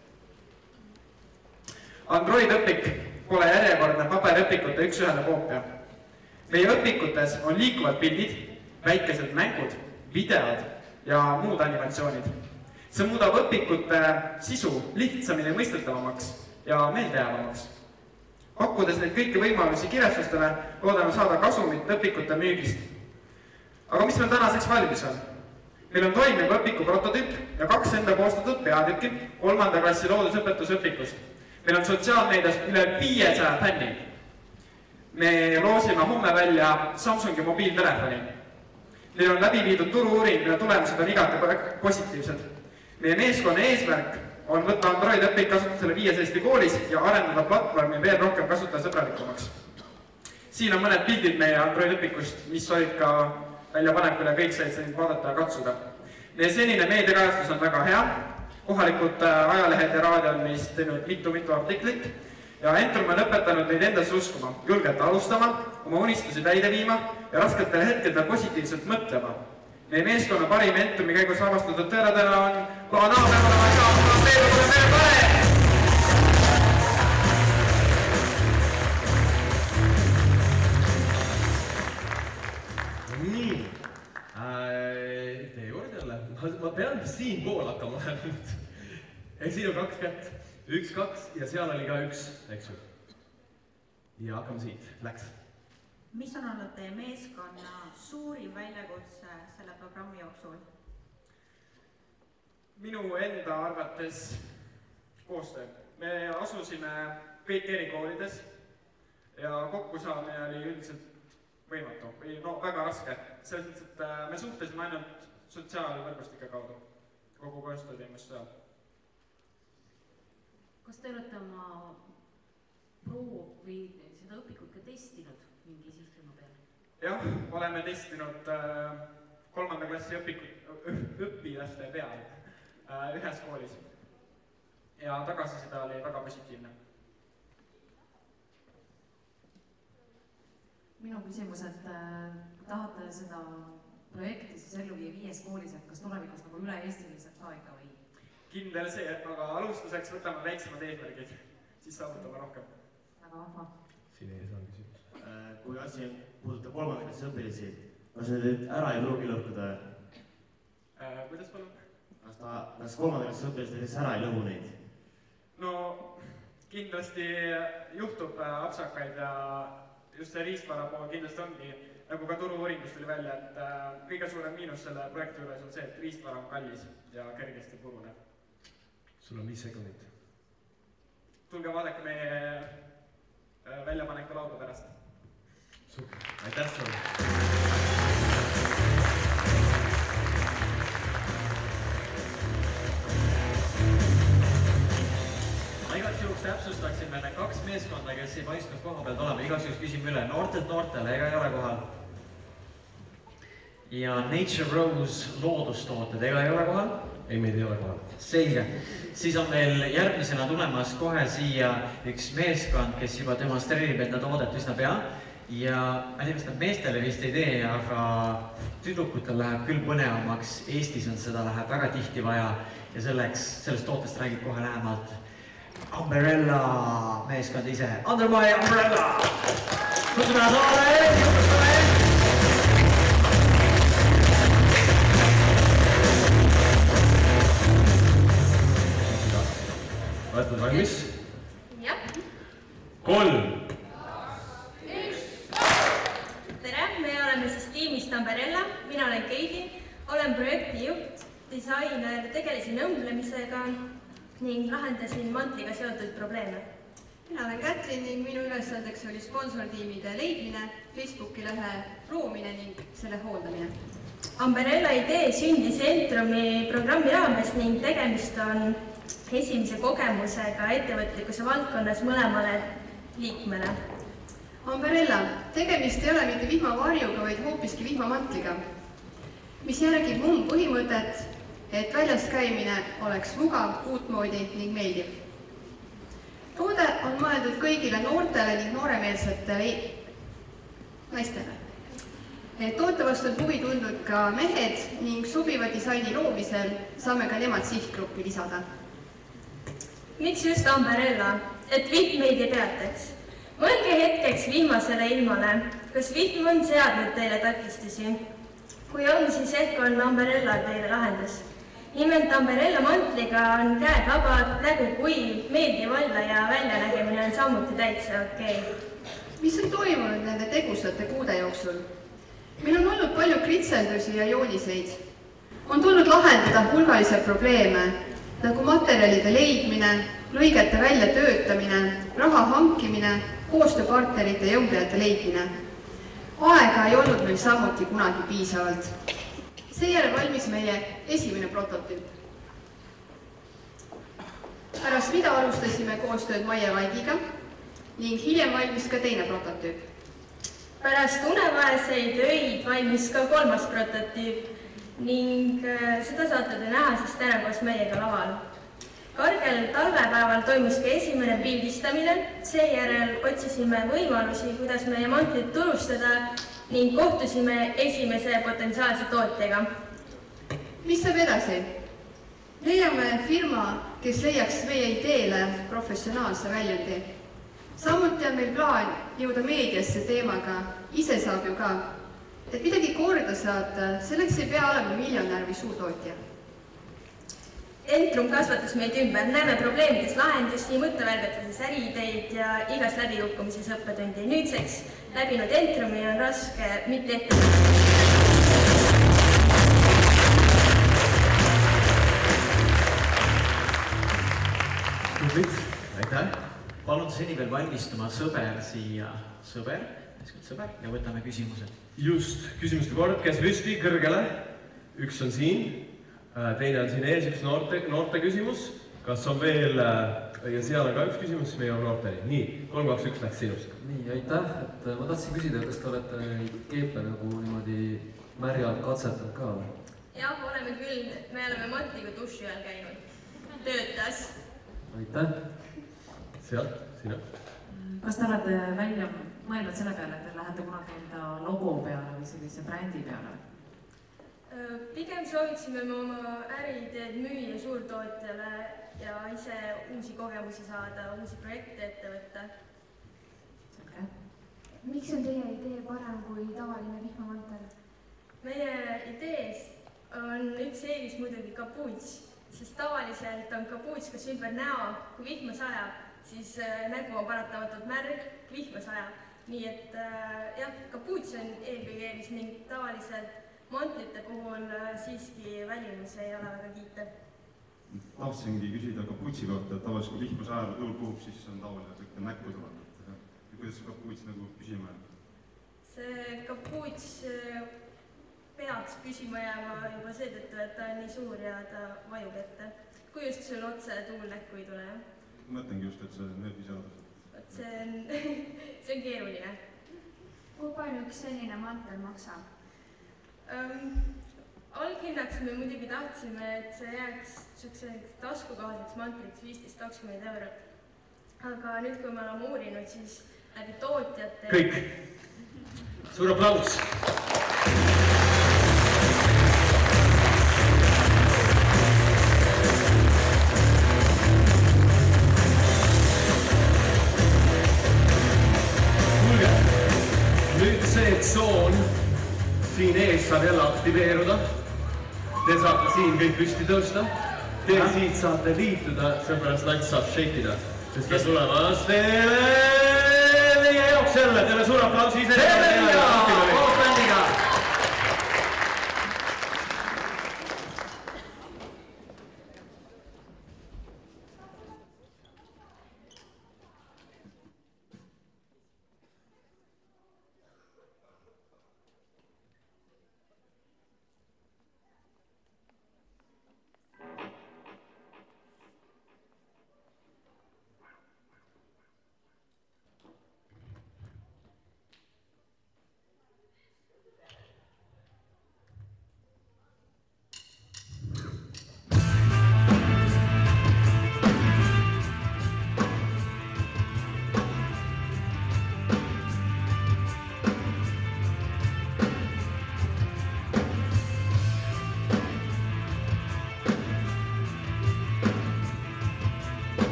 Android õpik pole järjekordne paberõpikute üks-ühele koopia. Meie õpikutes on liikuvad pildid, väikesed mängud, videod ja muud animatsioonid. See muudab õpikute sisu lihtsamini mõistetavamaks ja meeldejäävamaks. Pakkudes neid kõiki võimalusi kirjastustele, loodame saada kasumit õpikute müügist. Aga mis meil tänaseks valmis on? Meil on toimiv õpiku prototüüp ja kaks enda koostatud peatükki kolmanda klassi loodusõpetusõpikust. Meil on sotsiaalmeedias üle viiesaja fänni. Me loosime homme välja Samsungi mobiiltelefoni. Meil on läbi viidud turu-uuring, mille tulemused on igati positiivsed. Meie meeskonna eesmärk on võtta Android õpik kasutusele viies Eesti koolis ja arendada platvormi veel rohkem kasutajasõbralikumaks. Siin on mõned pildid meie Android õpikust, mis olid ka väljapanekul ja kõik said seda vaadata ja katsuda. Meie senine meediakajastus on väga hea. Kohalikud ajalehed ja raadio on meist teinud mitu-mitu artiklit ja Entrum on õpetanud neid endasse uskuma, julgelt alustama, oma unistusi täide viima ja rasketel hetkedel positiivselt mõtlema. Meie meeskonna parim Entrumi käigus avastatud tõeradena on Plaan A, me oleme asja, me oleme mere pare! Nii, teie juurde jälle. Ma pean siin pool hakkama. Ehk siin on kaks kätt. Üks, kaks ja seal oli ka üks, eks ju. Ja hakkame siit. Läks. Mis on olnud teie meeskonna suurim väljakutse selle programmi jooksul? Minu enda arvates koostöö. Me asusime kõik eri koolides ja kokkusaamine oli üldiselt võimatu või no väga raske. Selles mõttes, et me suhtlesime ainult sotsiaalvõrgustike kaudu. Kogu koostöö teeme seal. Kas te olete oma proov või seda õpikut ka testinud mingi sihtrühma peal? Jah, oleme testinud kolmanda klassi õpilaste peal ühes koolis. Ja tagasisida oli väga positiivne. Minu küsimus, et tahate seda projekti siis ellu viia viies koolis, et kas tulevikus nagu üle Eestiliselt ka ikka või? Kindel see, aga alustuseks võtame väiksemad eesmärgid, siis saavutame rohkem. Väga vahva. Siin ees on küsimus. Kui asi puudutab kolmanda klassi õpilisi, kas need ära ei pruugi lõhkuda? Kuidas palun? Kas kolmanda klassi õpilised näiteks ära ei lõhu neid? No kindlasti juhtub apsakaid ja just see riistvara pool kindlasti ongi, nagu ka turu-uuringust tuli välja, et kõige suurem miinus selle projekti juures on see, et riistvara on kallis ja kergesti puruneb. Sul on viis sekundit. Tulge vaadake meie väljapaneku lauda pärast. Super, aitäh sulle! Ma igaks juhuks täpsustaksin meil kaks meeskonda, kes ei paistnud koha pealt olema. Igaks juhuks küsime üle noortelt noortele, ega ei ole kohal. Ja Nature Rose loodustooted, ega ei ole kohal. ei, meid ei ole kohal. Selge. Siis on meil järgmisena tulemas kohe siia üks meeskond, kes juba demonstreerib enda toodet üsna pea. Ja ma ei tea, kas nad meestele vist ei tee, aga tüdrukutel läheb küll põnevamaks. Eestis on seda läheb väga tihti vaja ja selleks, sellest tootest räägib kohe lähemalt Umbrella meeskond ise. Under my umbrella! Kutsume saale, jutustame! Olete valmis? Jah. Kolm. Üks. Tere, me oleme siis tiimist Umbrella. Mina olen Keidi, olen projekti juht, disainer, tegelesin õmblemisega ning lahendasin mantliga seotud probleeme. Mina olen Kätlin ning minu ülesandeks oli sponsortiimide leidmine, Facebooki lehe loomine ning selle hooldamine. Umbrella idee sündis Entrumi programmi raames ning tegemist on esimese kogemusega ettevõtlikkuse valdkonnas mõlemale liikmele. Umbrella, tegemist ei ole mitte vihmavarjuga, vaid hoopiski vihmamantliga, mis järgib mum põhimõtet, et väljas käimine oleks mugav, uutmoodi ning meeldiv. Toode on mõeldud kõigile noortele ning nooremeelsetele naistele. Toote vastu on huvi tundnud ka mehed ning sobiva disaini loomisel saame ka nemad sihtgruppi lisada. Miks just Umbrella? Et vihm meid ei peataks. Mõelge hetkeks vihmasele ilmale. Kas vihm on seadnud teile takistusi? Kui on, siis ehk on Umbrella teile lahendus. Nimelt Umbrella mantliga on käed vabad, nägu kuiv, meeldiv olla ja väljanägemine on samuti täitsa okei. Mis on toimunud nende tegusate kuude jooksul? Meil on olnud palju kritseldusi ja jooniseid. On tulnud lahendada hulgalised probleeme, nagu materjalide leidmine, lõigete välja töötamine, raha hankimine, koostööpartnerite ja õmblejate leidmine. Aega ei olnud meil samuti kunagi piisavalt. Seejärel valmis meie esimene prototüüp. Pärast mida alustasime koostööd Maie Vaigiga ning hiljem valmis ka teine prototüüp. Pärast unevaeseid öid valmis ka kolmas prototüüp ning seda saate te näha siis täna koos meiega laval. Kargel talvepäeval toimus ka esimene pildistamine, seejärel otsisime võimalusi, kuidas meie mantlit turustada ning kohtusime esimese potentsiaalse tootjaga. Mis saab edasi? Leiame firma, kes leiaks meie ideele professionaalse väljundi. Samuti on meil plaan jõuda meediasse teemaga, ise saab ju ka. Et midagi korda saada, selleks ei pea olema miljonär või suurtootja. Entrum kasvatas meid ümber, näeme probleemides lahendusi, mõttevälgatuses äriideid ja igas läbikukkumises õppetundi. Nüüdseks läbinud Entrumi on raske mitte ette. Aitäh! Palun seni veel valmistuma sõber siia. Sõber, sõber ja võtame küsimused. Just, küsimuste kord, kes püsti kõrgele. Üks on siin, teine on siin ees, üks noorte, noorte küsimus. Kas on veel, ja seal on ka üks küsimus, siis me jõuame noorteni. Nii, kolm, kaks, üks läks sinust. Nii, aitäh, et ma tahtsin küsida, kas te olete neid keepe nagu niimoodi märjal katsetanud ka? Jah, oleme küll, me oleme mantliga duši all käinud. Töötas. Aitäh. Sealt, sina. Kas te olete välja mõelnud selle peale, et te lähete kunagi enda logo peale või sellise brändi peale? Pigem sooviksime me oma äriideed müüa suurtootjale ja ise uusi kogemusi saada, uusi projekte ette võtta. Miks on teie idee parem kui tavaline vihmamantel? Meie idees on üks eelis muidugi kapuuts, sest tavaliselt on kapuuts kas ümber näo, kui vihma sajab, siis nägu on paratamatult märg, vihma sajab. Nii et jah, kapuuts on eelkõige eelis ning tavaliselt mantlite puhul siiski välimus ei ole väga kiitev. Tahtsingi küsida kapuutsi kohta, et tavaliselt kui vihma sajab ja tuul puhub, siis on tavaliselt kõik näkku tulevad. Kuidas see kapuuts nagu püsima jääb? See kapuuts peaks püsima jääma juba seetõttu, et ta on nii suur ja ta vajub ette. Kui just sul otse tuul näkku ei tule, jah? Mõtlengi just, et see nööbiseadus. See on, see on keeruline. Kui palju üks selline mantel maksab? Um, alghinnaks me muidugi tahtsime, et see jääks niisuguseks taskukohaseks mantliks viisteist kakskümmend eurot. Aga nüüd, kui me oleme uurinud, siis läbi tootjate... Kõik. Suur aplaus. Kuulge, nüüd see tsoon siin ees saab jälle aktiveeruda. Te saate siin kõik püsti tõusta. Te siit saate liituda, seepärast Nats saab šeikida. Sest me tulemas teile meie jaoks jälle, teile suur aplausi ise. Teile ja koos bändiga.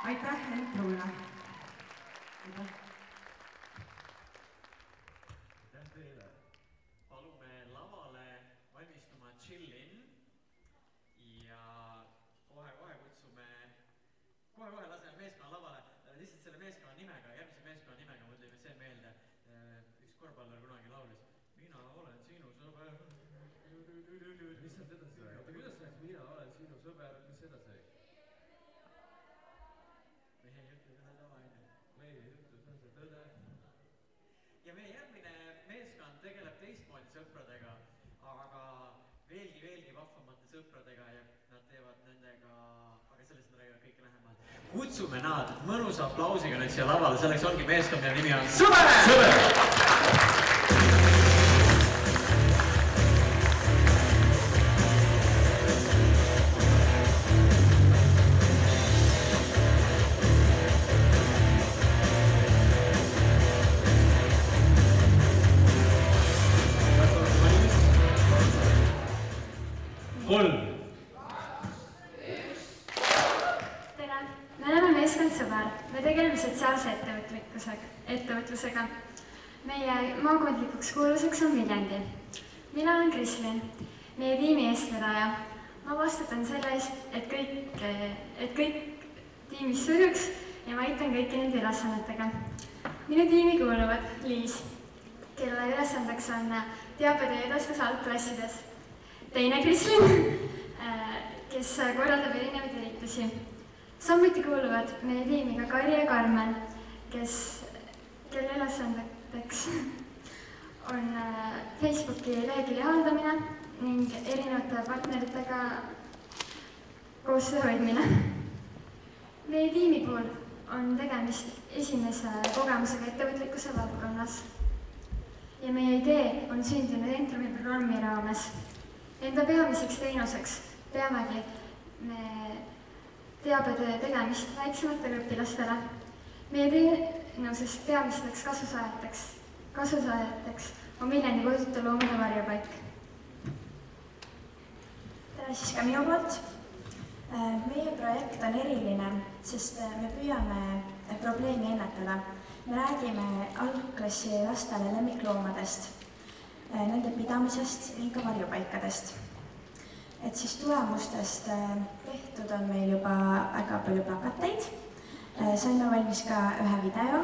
aitäh introile. Aitäh teile. Palume lavale valmistuma Chillin ja kohe-kohe kutsume, kohe-kohe laseme meeskonna lavale. Lihtsalt selle meeskonna nimega, järgmise meeskonna nimega mõtleme see meelde. Üks korvpallur kunagi laulis, mina olen sinu sõber. Mis sealt edasi sai? Oota, kuidas see mina olen sinu sõber, mis edasi sai? Meie jutu tõde tavaine. Meie jutu tõde tõde. Ja meie järgmine meeskond tegeleb teistmoodi sõpradega, aga veelgi, veelgi vahvamate sõpradega ja nad teevad nendega, aga sellest me räägime kõike lähemalt. Kutsume nad mõnusa aplausiga nüüd siia lavale, selleks ongi meeskond, mille nimi on Sõber! Sõber! Kolm. Tere, me oleme meeskond Sõber. Me tegeleme sotsiaalse ettevõtlikkusega, ettevõtlusega. Meie maakondlikuks kuuluseks on Viljandi. Mina olen Krislin, meie tiimi eestvedaja. Ma vastutan selle eest, et kõik, et kõik tiimis sujuks ja ma aitan kõiki nende ülesannetega. Minu tiimi kuuluvad Liis, kelle ülesandeks on teabetöö edastus algklassides. Teine Krislin, kes korraldab erinevaid üritusi. Samuti kuuluvad meie tiimi ka Kari ja Karmen, kes, kelle ülesandeks on Facebooki lehekülje haldamine ning erinevate partneritega koostöö hoidmine. Meie tiimi puhul on tegemist esimese kogemusega ettevõtlikkuse valdkonnas ja meie idee on sündinud Entrumi programmi raames. Enda peamiseks teenuseks peamegi me teabetöö tegemist väiksematele õpilastele. Meie teenusest peamisteks kasusaajateks, kasusaajateks on Viljandi Kodutu Loomade Varjupaik. Tere siis ka minu poolt. Meie projekt on eriline, sest me püüame probleemi ennetada. Me räägime algklassi lastele lemmikloomadest, nende pidamisest ning ka varjupaikadest. Et siis tulemustest tehtud on meil juba väga palju plakateid. Saime valmis ka ühe video.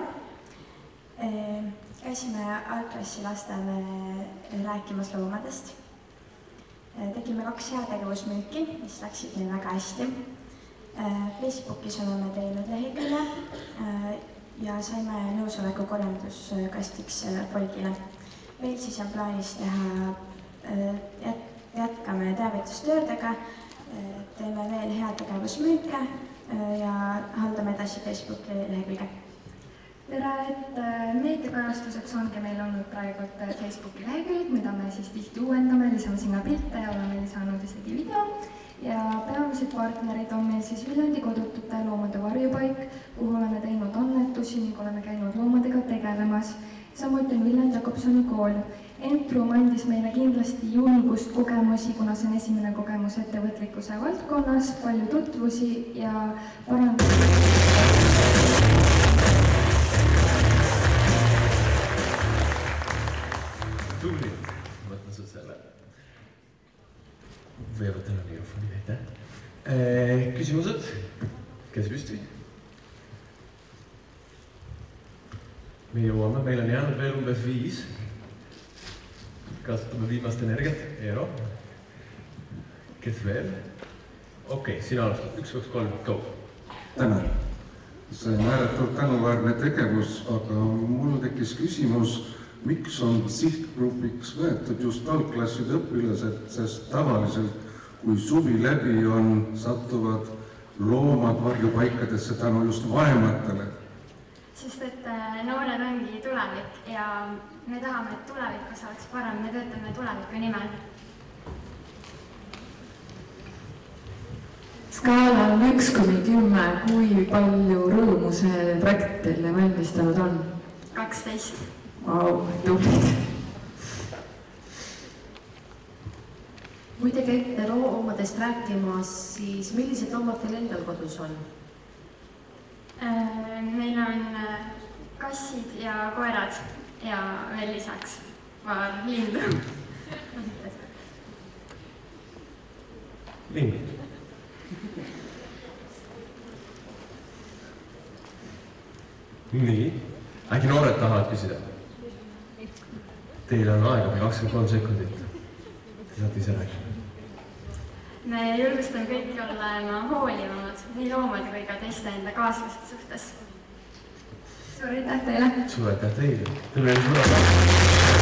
Käisime algklassi lastele rääkimas loomadest. Tegime kaks heategevusmüüki, mis läksid meil väga hästi. Facebookis oleme teinud lehekülje ja saime nõusoleku korjanduskastiks Folgile. Meil siis on plaanis teha, jätkame teavitustöödega, teeme veel heategevusmüüke ja haldame edasi Facebooki lehekülge. Tere, et meediakajastuseks ongi meil olnud praegu Facebooki lehekülg, mida me siis tihti uuendame, lisame sinna pilte ja oleme lisanud isegi video. Ja peamised partnerid on meil siis Viljandi Kodutute Loomade Varjupaik, kuhu oleme teinud annetusi ning oleme käinud loomadega tegelemas. Samuti on Viljandi Jakobsoni kool. Entrum andis meile kindlasti julgust kogemusi, kuna see on esimene kogemus ettevõtlikkuse valdkonnas, palju tutvusi ja parandusi. Tubli, võtma sul selle. Või võtta üle mikrofoni, aitäh. Küsimused? Käsi püsti? Me jõuame, meil on jäänud veel umbes viis. Kasutame viimast energiat. Eero? Kes veel? Okei, sina alustad. Üks, kaks, kolm, go. Tänan. See on ääretult tänuväärne tegevus, aga mul tekkis küsimus, miks on sihtgrupiks võetud just algklasside õpilased, sest tavaliselt, kui suvi läbi on, sattuvad loomad varjupaikadesse tänu just vaematele. Sest et noored ongi tulevik ja me tahame, et tulevikus oleks parem, me töötame tuleviku nimel. Skaalal üks kuni kümme, kui palju rõõmu see projekt teile valmistanud on? kaksteist. Vau, tublid. Kui te käite loomadest rääkimas, siis millised loomad teil endal kodus on? Meil on kassid ja koerad ja veel lisaks paar lindu. Lind. Nii, äkki noored tahavad küsida? Teil on aega või kakskümmend kolm sekundit. Te saate ise rääkida. Me julgustame kõiki olema hoolivamad nii loomade kui ka teiste enda kaaslaste suhtes. Suur aitäh teile! Suur aitäh teile! Teil oli suur aitäh!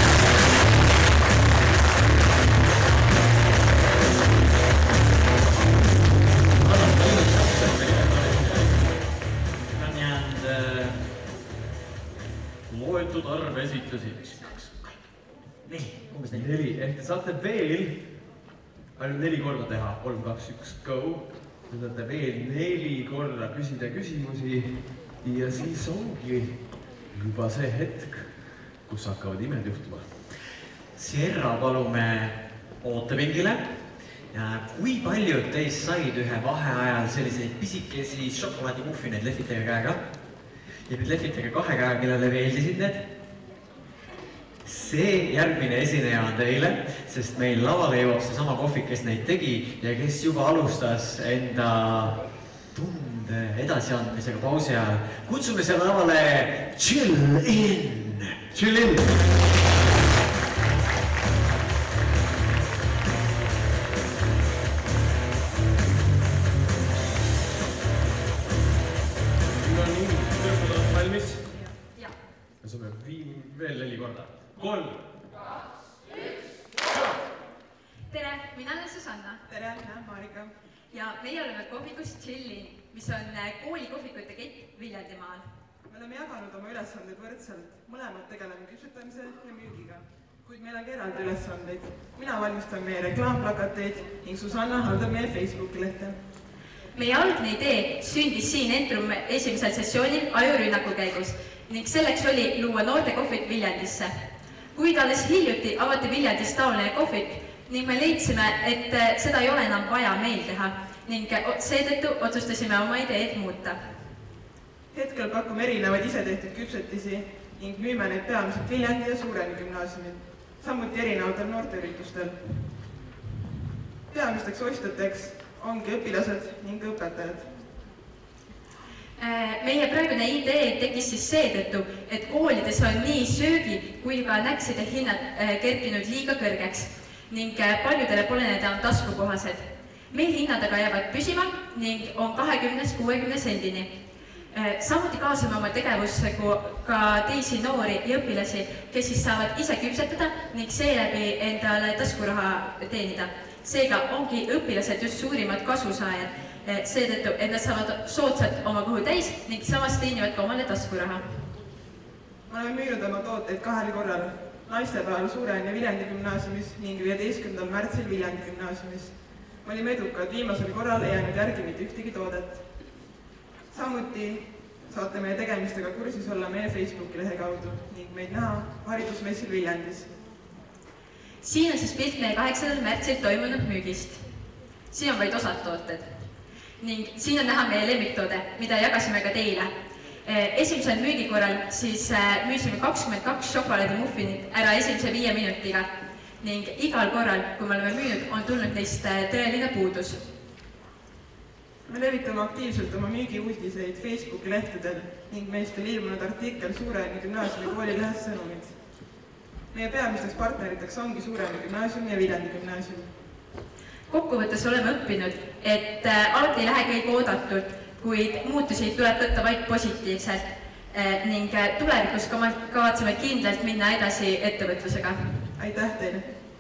Loetud arv esitlusi. Neli, umbes neli. Neli, ehk te saate veel ainult neli korda teha. Kolm, kaks, üks, go. Te saate veel neli korda küsida küsimusi ja siis ongi juba see hetk, kus hakkavad imed juhtuma. Sierra palume ootepingile. Ja kui paljud teist said ühe vaheajal selliseid pisikesi šokolaadimuffineid lehvitage käega? Ja nüüd lehvitage kahe käega, kellele veeldisid need. See järgmine esineja on teile, sest meil lavale jõuab see sama kohvik, kes neid tegi ja kes juba alustas enda tunde edasiandmisega pausi ajal. Kutsume selle lavale Chill In! Chill In! Veel neli korda. Kolm. Kaks, üks. Tere, mina olen Susanna. Tere, mina Marika. Ja meie oleme kohvikus Chill In, mis on kooli kohvikute kett Viljandimaal. Me oleme jaganud oma ülesanded võrdselt. Mõlemad tegeleme küpsetamise ja müügiga. Kuid meil on ka eraldi ülesandeid. Mina valmistan meie reklaamplakateid ning Susanna haldab meie Facebooki lehte. Meie algne idee sündis siin Entrum esimesel sessioonil ajurünnaku käigus ning selleks oli luua noorte kohvik Viljandisse. Kuid alles hiljuti avati Viljandis taoline kohvik ning me leidsime, et seda ei ole enam vaja meil teha ning seetõttu otsustasime oma ideed muuta. Hetkel pakume erinevaid isetehtud küpsetisi ning müüme neid peamiselt Viljandi ja Suureni gümnaasiumil, samuti erinevatel noorteüritustel. Peamisteks ostjateks ongi õpilased ning õpetajad. Meie praegune idee tekkis siis seetõttu, et koolides on nii söögi kui ka näkside hinnad kerkinud liiga kõrgeks ning paljudele pole need enam taskukohased. Meil hinnad aga jäävad püsima ning on kahekümnest kuuekümne sendini. Samuti kaasame oma tegevusse ka teisi noori ja õpilasi, kes siis saavad ise küpsetada ning seeläbi endale taskuraha teenida. Seega ongi õpilased just suurimad kasusaajad. Seetõttu, et nad saavad soodsalt oma kõhu täis ning samas teenivad ka omale taskuraha. Me oleme müünud oma tooteid kahel korral. Naistepäeval Suureni ja Viljandi gümnaasiumis ning viieteistkümnendal märtsil Viljandi gümnaasiumis. Me olime edukad, viimasel korral ei jäänud järgi mitte ühtegi toodet. Samuti saate meie tegemistega kursis olla meie Facebooki lehe kaudu ning meid näha haridusmessil Viljandis. Siin on siis pilt meie kaheksandal märtsil toimunud müügist. Siin on vaid osad tooted. Ning siin on näha meie lemmiktoode, mida jagasime ka teile. Esimesel müügikorral siis müüsime kakskümmend kaks šokolaadimuffinit ära esimese viie minutiga ning igal korral, kui me oleme müünud, on tulnud neist tõeline puudus. Me levitame aktiivselt oma müügiuudiseid Facebooki lehtedel ning meist on ilmunud artikkel Suureni gümnaasiumi koolilehes sõnumid. Meie peamisteks partneriteks ongi Suureni gümnaasium ja Viljandi gümnaasium. Kokkuvõttes oleme õppinud, et alati ei lähe kõik oodatult, kuid muutusi tuleb võtta vaid positiivselt ning tulevikus kavatseme kindlalt minna edasi ettevõtlusega. Aitäh teile!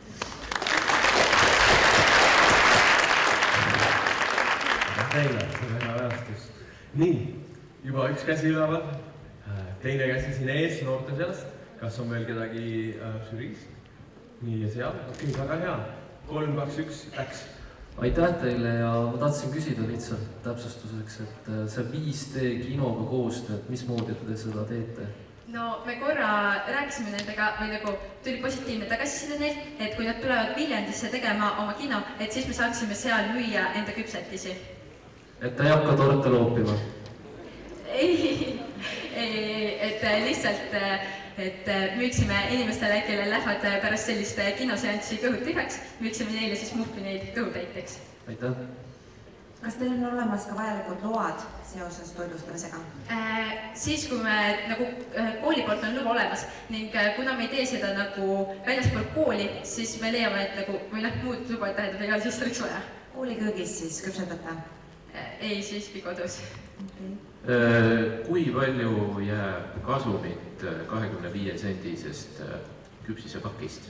Aitäh teile, see on hea ajastus. Nii, juba üks käsi üleval, teine käsi siin ees noorte seast. Kas on veel kedagi žüriist? Nii ja seal, okei, väga hea. Kolm, kaks, üks, läks. Aitäh teile ja ma tahtsin küsida lihtsalt täpsustuseks, et see viis D kinoga koostöö, et mismoodi te seda teete? No me korra rääkisime nendega või nagu tuli positiivne tagasiside neilt, et kui nad tulevad Viljandisse tegema oma kino, et siis me saaksime seal müüa enda küpsetisi. Et te ei hakka torte loopima? ei, et lihtsalt, et müüksime inimestele, kellel lähevad pärast sellist kinoseanssi kõhud tühjaks, müüksime neile siis muffineid kõhutäiteks. Aitäh! Kas teil on olemas ka vajalikud load seoses toitlustamisega? Siis, kui me nagu kooli poolt on luba olemas ning kuna me ei tee seda nagu väljaspool kooli, siis me leiame, et nagu, või noh, muud luba tähendab, ega siis oleks vaja. Kooliköögis siis küpsetate? Ei, siiski kodus. Kui palju jääb kasumit kahekümne viie sendisest küpsisepakist?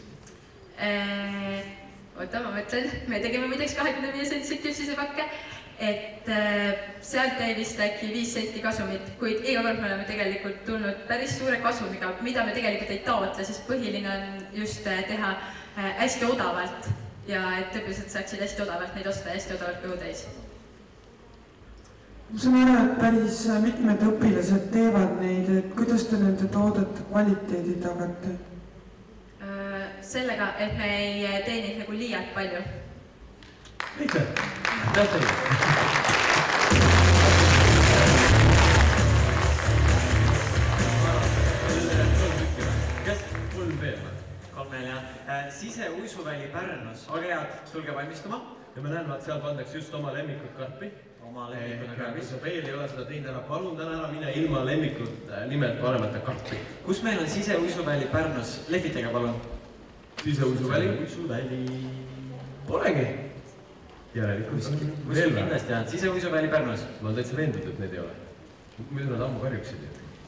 Oota, ma mõtlen, me tegime midagi kahekümne viie sendised küpsisepakke, et sealt jäi vist äkki viis senti kasumit, kuid iga kord me oleme tegelikult tulnud päris suure kasumiga, mida me tegelikult ei taotle, sest põhiline on just teha hästi odavalt ja et õpilased saaksid hästi odavalt neid osta ja hästi odavalt kõhu täis. Ma saan aru, et päris mitmed õpilased teevad neid, et kuidas te nende toodete kvaliteedi tagate? Sellega, et me ei tee neid nagu liialt palju. Aitäh! Aitäh teile! Kes? Kolm veel või? Kolm veel, jah. Siseuisuväli Pärnus. Olge head, tulge valmistuma. Ja ma näen, et seal pandaks just oma lemmikud karpi. Oma lemmikud karpi. Kui sa veel ei ole seda teinud ära, palun täna ära mine ilma lemmikud nimelt panemata karpi. Kus meil on siseuisuväli Pärnus? Lehvitage, palun. Siseuisuväli? Siseuisuväli. Polegi. Järelikult. Kus on kindlasti jah? Siseuisuväli Pärnus? Ma olen täitsa veendud, et need ei ole. Muidu nad ammu karjuksid.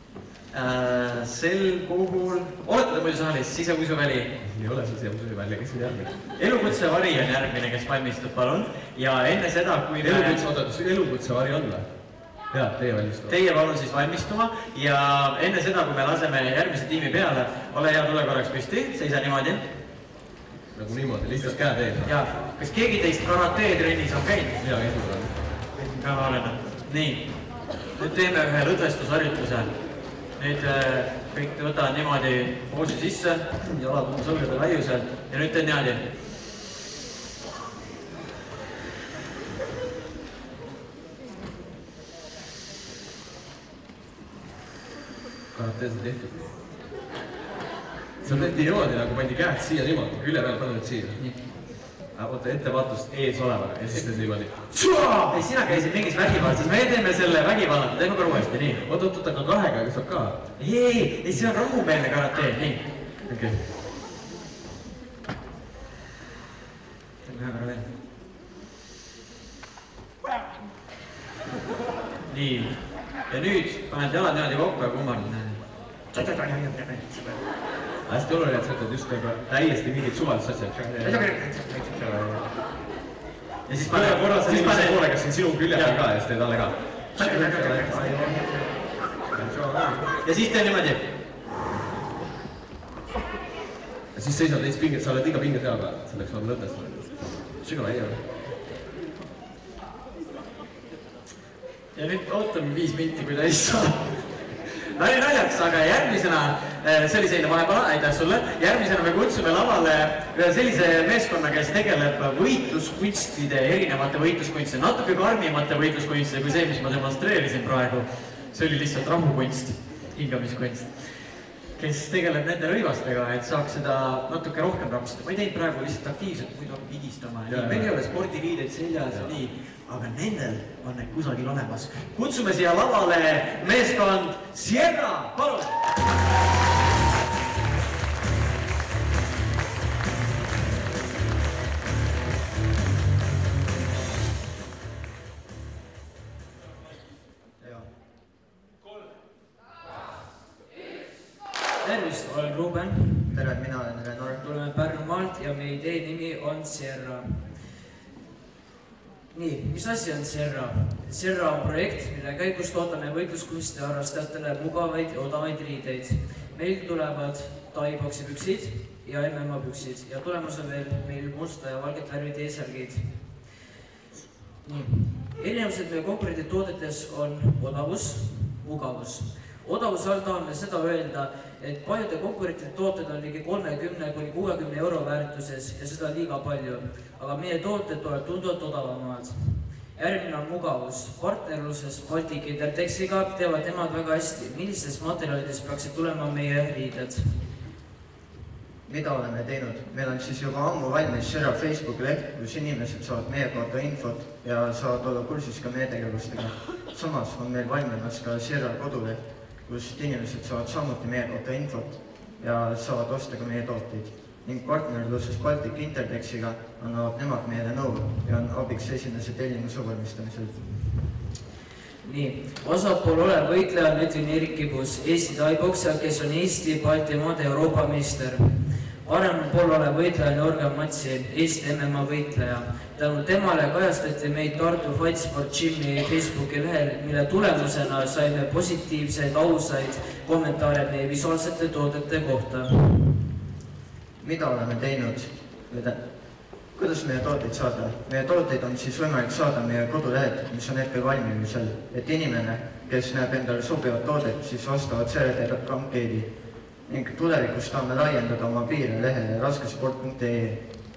Sel puhul... Olete te muidu saalis? Siseuisuväli? Ei ole siseuisuväli, kes on järgmine? Elukutsevari on järgmine, kes valmistub, palun. Ja enne seda, kui me... Elukutsevari on või? Jaa, teie valmistuma. Teie palun siis valmistuma ja enne seda, kui me laseme järgmise tiimi peale, ole hea, tule korraks püsti, seisa niimoodi. Nagu niimoodi, lihtsalt käed ees. Jaa, kas keegi teist karatee-trennis on käinud? Jaa, käinud olen. Ka olen. Nii, nüüd teeme ühe lõdvestusharjutuse. Nüüd kõik võtavad niimoodi poosi sisse, jalad on sõlgade laiusel ja nüüd teen niimoodi. Karatees on tehtud. See on tehti niimoodi, nagu pandi käed siia niimoodi, külje peal pannud siia. Oota, ettevaatust ees olevale ja siis teed niimoodi. Ei, sina käisid mingis vägivald, siis me teeme selle vägivallata, teeme ka uuesti, nii. Oot, oot, oot, aga kahega, kas saab ka? Ei, ei, ei, see on rahumeelne karatee, nii. Okei. Teeme ühe korra veel. Nii, ja nüüd paned jalad niimoodi kokku ja kummardad. Hästi oluline, et sa ütled just täiesti mingid suvalist asja. Ja siis pane korra sa inimese poole, kes on sinu külje peal ka ja siis teed alle ka. Ja siis tee niimoodi. Ja siis seisad teist pinget, sa oled iga pinge teal peal, selleks on lõtest. Sügava ei ole. Ja nüüd ootame viis minti, kui täis saab. Nali naljaks, aga järgmisena, see oli selline vahepala, aitäh sulle, järgmisena me kutsume lavale sellise meeskonna, kes tegeleb võitluskunstide, erinevate võitluskunstide, natuke karmimate võitluskunstide kui see, mis ma demonstreerisin praegu. See oli lihtsalt rahukunst, hingamiskunst, kes tegeleb nende rõivastega, et saaks seda natuke rohkem rapsida. Ma ei teinud praegu lihtsalt aktiivselt, muidu hakkab vigistama. Meil ei ole spordiriideid seljas ja nii, aga nendel on need kusagil olemas. Kutsume siia lavale meeskond Sierra, palun! Tervist, olen Ruben. Tere, mina olen Renor. Tuleme Pärnumaalt ja meie idee nimi on Sierra. Nii, mis asi on Sierra? Sierra on projekt, mille käigus toodame võitluskunsti harrastajatele mugavaid ja odavaid riideid. Meil tulevad taiboksi püksid ja M M A püksid ja tulemus on veel meil musta ja valget värvi T-särgid. Nii, erinevused meie konkurentide toodetes on odavus, mugavus. Odavuse all tahame seda öelda, et paljude konkurentide tooted on ligi kolmekümne kuni kuuekümne euro väärtuses ja seda liiga palju, aga meie tooted tulevad tunduvalt odavamad. Järgmine on mugavus. Partnerluses Baltic Intertexiga teevad nemad väga hästi. Millistes materjalides peaksid tulema meie riided? Mida oleme teinud? Meil on siis juba ammu valmis Serra Facebooki leht, kus inimesed saavad meie kohta infot ja saavad olla kursis ka meie tegevustega. Samas on meil valmimas ka Serra koduleht, kus inimesed saavad samuti meie kohta infot ja saavad osta ka meie tooteid. Ning partnerluses Baltic Intertexiga annavad nemad meile nõu ja on abiks esimese tellimuse vormistamisel. Nii, vasakpool olev võitleja on Edwin Erik Kibus, Eesti taiboksja, kes on Eesti Baltimaade Euroopa meister. Parem pool olev võitleja on Jorgen Matsi, Eesti M M A võitleja. Tänu temale kajastati meid Tartu Fight Sport Gymi Facebooki lehel, mille tulemusena saime positiivseid, ausaid kommentaare meie visuaalsete toodete kohta. Mida oleme teinud? Kuidas meie tooteid saada? Meie tooteid on siis võimalik saada meie kodulehed, mis on hetkel valmimisel, et inimene, kes näeb endale sobivat toodet, siis vastavad selle ankeedi. Ning tulevikus tahame laiendada oma piire lehele raskesport punkt ee.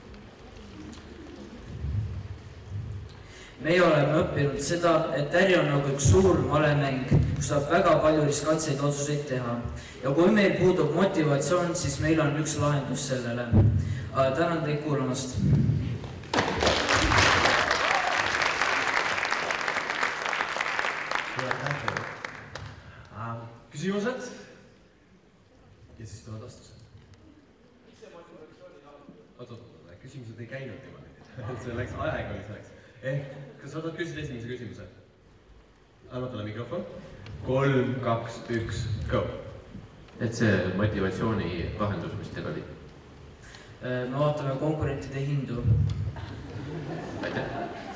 Meie oleme õppinud seda, et äri on nagu üks suur malemäng, kus saab väga palju riskantseid otsuseid teha. Ja kui meil puudub motivatsioon, siis meil on üks lahendus sellele. Tänan teid kuulamast. Küsimused? Ja siis tulevad vastused. Oot, oot, küsimused ei käinud niimoodi. See läks, aeg oli selleks. Ehk, kas sa tahad küsida esimese küsimuse? Anna talle mikrofon. Kolm, kaks, üks, go. Et see motivatsiooni lahendus, mis teil oli? Me vaatame konkurentide hindu. Aitäh.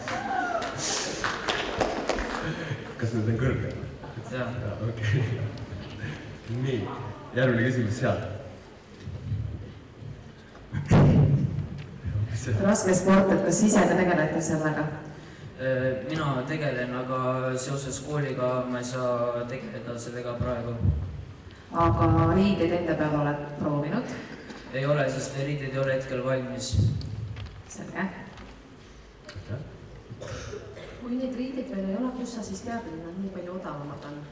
Kas need on kõrged? Jah. Okei. Nii, järgmine küsimus seal. Raske sport, et kas ise te tegelete sellega? Mina tegelen, aga seoses kooliga ma ei saa tegeleda sellega praegu. Aga riideid enda peal oled proovinud? Ei ole, sest riideid ei ole hetkel valmis. Selge. Kui neid riideid veel ei ole, kus sa siis tead, et nad nii palju odavamad on?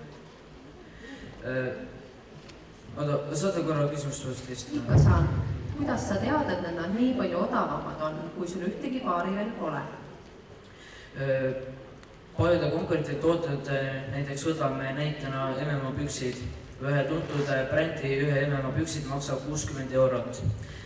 Oota, saate korra küsimust vastist? Ikka saan. Kuidas sa tead, et nad nii palju odavamad on, kui sul ühtegi paari veel pole? Paljude konkurentide tooted, näiteks võtame näitena M M A püksid. Ühe tuntud brändi ühe M M A püksid maksab kuuskümmend eurot.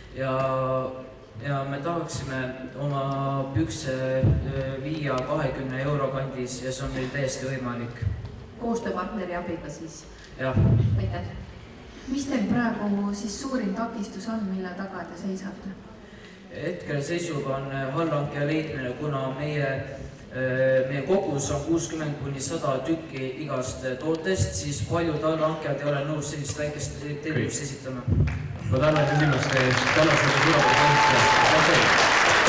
Ja me tahaksime oma pükse viia kahekümne euro kandis ja see on meil täiesti võimalik. Koostööpartneri abiga siis? Jah. Aitäh. Mis teil praegu siis suurim takistus on, mille taga te seisate? Hetkel seisuga on hallhankija leidmine, kuna meie, meie kogus on kuuskümmend kuni sada tükki igast tootest, siis paljud hallhankijad ei ole nõus sellist väikest tellimust esitama. Ma tänan küsimuste eest, tänan selle suurepärase.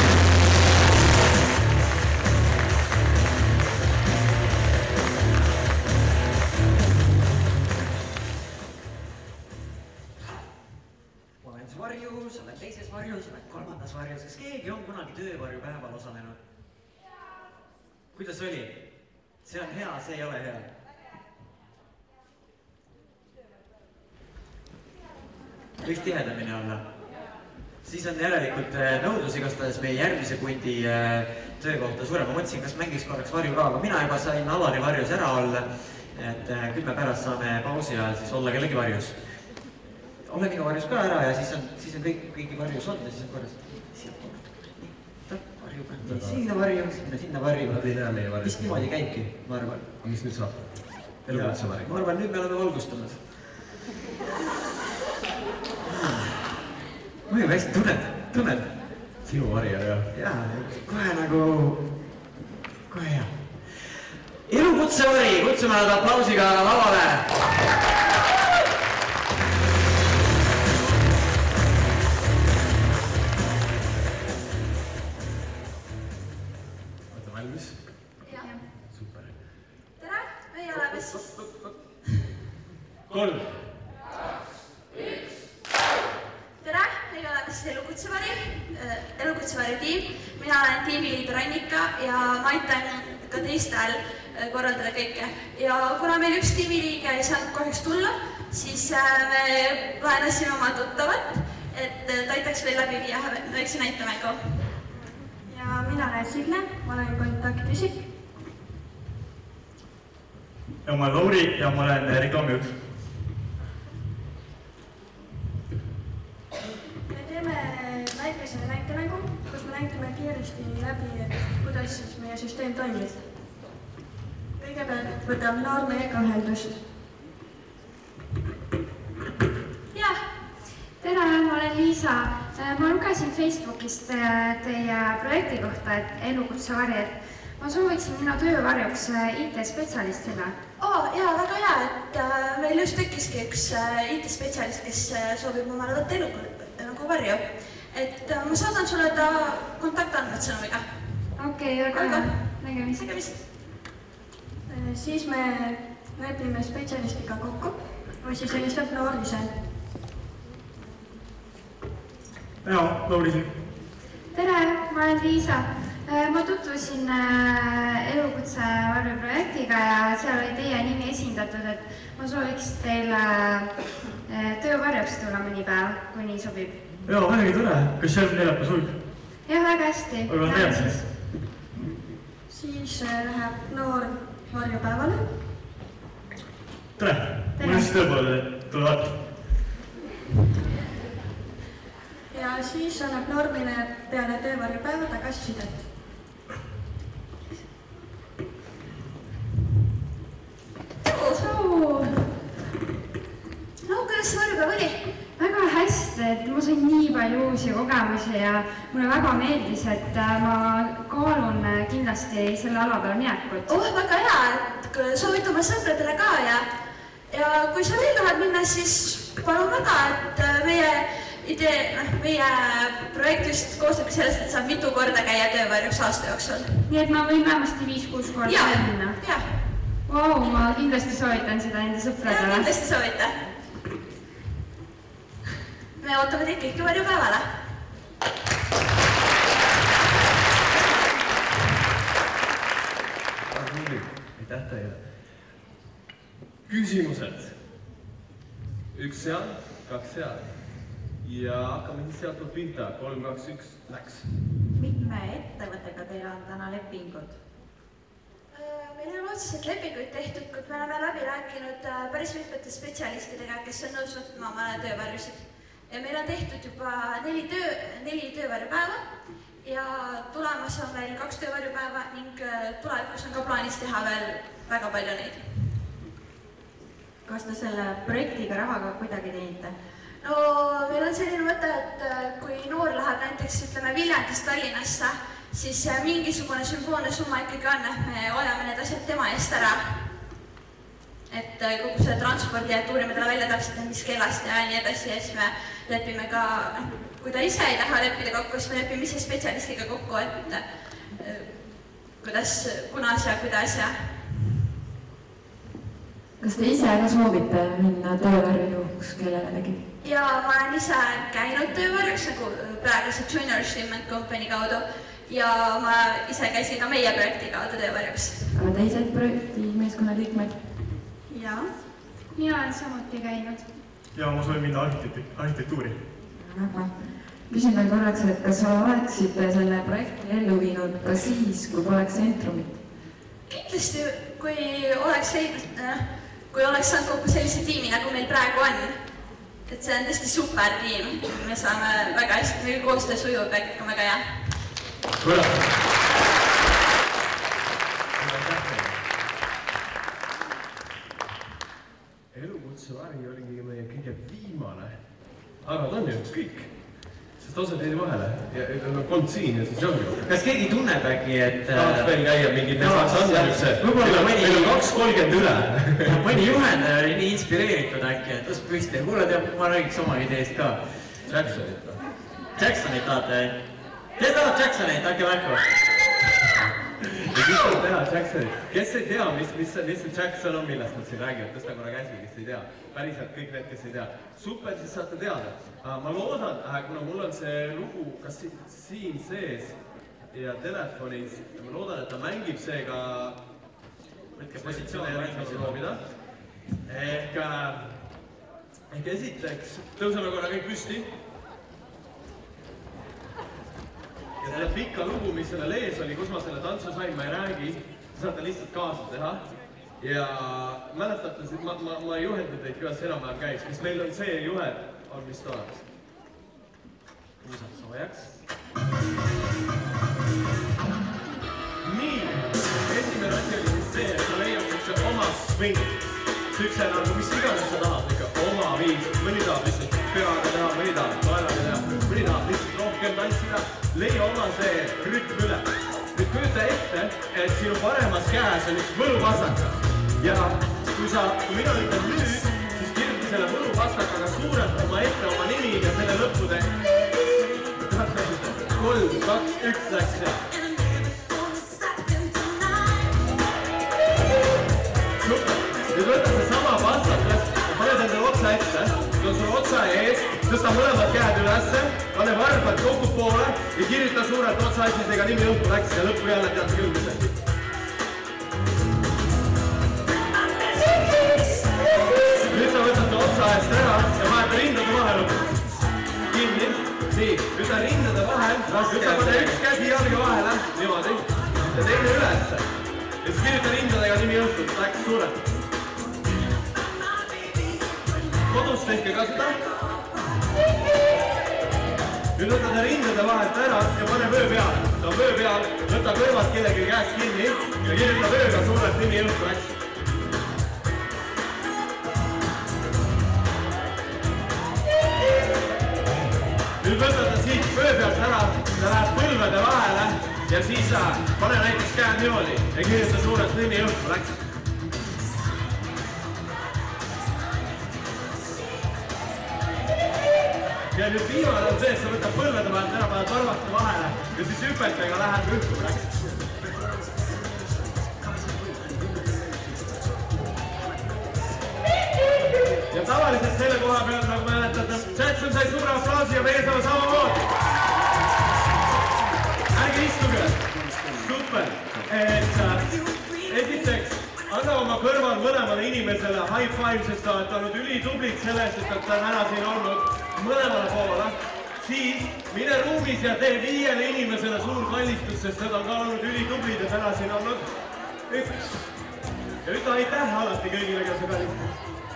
Varjus, oled teises varjus, oled kolmandas varjus. Kas keegi on kunagi töövarju päeval osalenud? Kuidas oli? See on hea, see ei ole hea. Võiks tihedamini olla. Siis on järelikult nõudlus igastades meie järgmise kundi töö kohta suurema. Mõtlesin, kas mängiks korraks varju ka, aga mina juba sain Alari varjus ära olla. Et kümme pärast saame pausi ajal siis olla kellegi varjus. Ole minu varjus ka ära ja siis on, siis on kõik, kõigi varjus olnud ja siis on korras. Nii, ta varju ka. Nii, sinna varju, sinna, sinna varju. Nad ei näe meie varjus. Vist niimoodi käibki, ma arvan. Aga mis nüüd saab? Elukutse varju. Ma arvan, nüüd me oleme valgustunud. Mõju hästi, tunned, tunned. Sinu varja, jah. Jaa, kohe nagu, kohe hea. Elukutse vari, kutsume nad aplausiga lavale. Kolm. Tere, meil oleme siis Elukutsevari, Elukutsevari tiim. Mina olen tiimiliidur Annika ja ma aitan ka teistel korraldada kõike. Ja kuna meil üks tiimiliige ei saanud kahjuks tulla, siis me laenasime oma tuttavat, et ta aitaks veel läbi viia väikse näitemängu. Ja mina olen Signe, ma olen kontaktisik. Ja ma olen Lauri ja ma olen reklaamijuht. Me teeme väikese näitemängu, kus me näitame kiiresti läbi, et kuidas siis meie süsteem toimib. Kõigepealt võtab Noor meiega ühendust. Jah, tere, ma olen Liisa. Ma lugesin Facebookist teie projekti kohta, et elukutsevari, et ma sooviksin minu töövarjuks I T-spetsialistile. Oo, jaa, väga hea, et meil just tekkiski üks I T-spetsialist, kes soovib omale võtta elu varju. Et ma saadan sulle ta kontaktandmed sõnumiga. Okei, väga hea. Nägemist. Nägemist. Siis me lepime spetsialistiga kokku või siis helistab Noor ise. Jaa, Lauri siin. Tere, ma olen Liisa. Ma tutvusin elukutsevarju projektiga ja seal oli teie nimi esindatud, et ma sooviks teile töövarjuks tulla mõni päev, kui nii sobib. Jaa, vähegi tore. Kas see neljapäev sobib? Jah, väga hästi. Aga tead siis? Siis läheb Noor varjupäevale. Tere, mul just tõepoole tule vaata. Ja siis annab Noor meile peale töövarjupäeva tagasisidet. Tšau! No, kuidas see varjupäev oli? Väga hästi, et ma sain nii palju uusi kogemusi ja mulle väga meeldis, et ma kaalun kindlasti selle ala peale minekut. Oh, väga hea, et soovid oma sõpradele ka ja, ja kui sa veel tahad minna, siis palun väga, et meie idee, meie projekt just koostabki sellest, et saab mitu korda käia töövarjuks aasta jooksul. Nii et ma võin vähemasti viis-kuus korda minna? Jah. Vau, ma kindlasti soovitan seda enda sõpradele. Ja, kindlasti soovita. Me ootame teid kõiki varjupäevale. Aitäh teile. Küsimused. Üks seal, kaks seal. Ja hakkame siis sealt pihta. Kolm, kaks, üks, läks. Mitme ettevõttega teil on täna lepingud? Meil ei ole otseselt lepinguid tehtud, kuid me oleme läbi rääkinud päris mitmete spetsialistidega, kes on nõus võtma omale töövarjusid. Ja meil on tehtud juba neli, töö, neli töövarjupäeva ja tulemas on veel kaks töövarjupäeva ning tulevikus on ka plaanis teha veel väga palju neid. Kas te selle projektiga rahaga kuidagi teenite? No meil on selline mõte, et kui noor läheb näiteks ütleme Viljandist Tallinnasse, siis mingisugune sümboolne summa ikkagi on, et me hoiame need asjad tema eest ära. Et kogu selle transpordi ja tuurime talle välja täpselt, mis kellast ja nii edasi ja siis me lepime ka, kui ta ise ei taha leppida kokku, siis me lepime ise spetsialistiga kokku, et kuidas, kunas ja kuidas ja. Kas te ise ka soovite minna töövarjuks kellelegi? Ja ma olen ise käinud töövarjuks nagu praeguse Junior Shipment Company kaudu ja ma ise käisin ka meie projekti kaudu töövarjuks. Aga teised projekti meeskonna liikmed? Jaa. Mina olen samuti käinud. Ja ma soovin minna arhitektuuri. Küsin veel korraks, et kas sa oleksite selle projekti ellu viinud ka siis, kui poleks Centrumit? Kindlasti, kui oleks leidnud, kui oleks saanud kokku sellise tiimi, nagu meil praegu on. Et see on tõesti super tiim. Me saame väga hästi, meil koostöö sujub ja kõik on väga hea. Kuule! Elukutsevari oligi meie kõige viimane. Aga ta on ju kõik. Sest osad jäid vahele. Ja on kond siin ja siis ongi. Kas keegi tunneb äkki, et... Tahaks veel käia mingid nesaks anda üldse. Meil on kaks kolmkümmend üle. Mõni juhendaja oli nii inspireeritud äkki, et tõst püsti. Kuule teab, ma räägiks oma ideest ka. Jacksonit või? Jacksonit tahate? Kes tahab Jacksonit? Äkki märku? Ja kes on teha Jacksonit? Kes ei tea, mis, mis, mis see Jackson on, millest nad siin räägivad? Tõsta korra käsi, kes ei tea. Päriselt kõik need, kes ei tea. Super, siis saate teada. Ma loodan, kuna mul on see lugu, kas siin sees, ja telefonis. Ma loodan, et ta mängib seega võtke positsioone järgmise loomida. Ehk, ehk esiteks tõuseme korra kõik püsti. Ja selle pikka lugu, mis selle lees oli, kus ma selle tantsu sain, ma ei räägi. Saate lihtsalt kaasa teha. Ja mäletate, ma, ma, ma juhendin teid, kuidas enam-vähem käis. Kas meil on see juhe on vist olemas? Kuusad soojaks. Nii, esimene asi oli siis see, et sa leiad see oma swing. Sükse nagu mis iganes sa tahad, ikka oma viis. Mõni tahab lihtsalt peaga teha, mõni tahab kaelaga teha, mõni tahab lihtsalt rohkem tantsida. Leia oma see rütm üle. Nüüd kujuta ette, et sinu paremas käes on üks võluvastaka. Ja kui sa, kui mina ütlen nüüd, siis kirjuta selle võluvastakaga suurelt oma ette oma nimi ja selle lõppude kolm, kaks, üks läks ja. Super. Nüüd võta see sama vastakas ja paned enda otsa ette. Kui on sul otsa ees, tõsta mõlemad käed ülesse, pane varbad kokku poole ja kirjuta suurelt otsa asjadega nimi õhku läks ja lõppu jälle tead küll, mis see. Nüüd sa võtad otsa eest ära ja vahet rindade vahel õppu. Kinni. Nii, ütle rindade vahel, ütle pane üks käsi jalga vahele, niimoodi, ja teine ülesse. Ja siis kirjuta rindadega nimi õhtu, läks suurelt. Kodus tehke ka seda. Nüüd võta ta rindade vahelt ära ja pane vöö peale. Ta on vöö peal, võta kõrvad kellegi käest kinni ja kirjuta vööga suurelt nimi õhtu läks. Nüüd võta ta siit vöö pealt ära, ta läheb põlvede vahele ja siis pane näiteks käed niimoodi ja kirjuta suurelt nimi õhtu läks. Ja nüüd viimane on see, et sa võtad põlvede vahelt ära, paned varvaste vahele ja siis hüpetega läheb õhku läks. Ja tavaliselt selle koha peal, nagu mäletate, Jackson sai suure aplausi ja meie saame samamoodi. Ärge istuge. Super. Et esiteks, anna oma kõrval mõlemale inimesele high five, sest ta on olnud ülitublid sellest, et ta on täna siin olnud mõlemale poole. Siis mine ruumis ja tee viiele inimesele suur kallistus, sest nad on ka olnud ülitublid ja täna siin olnud üks. Ja ütle aitäh alati kõigile, kes on kallistus.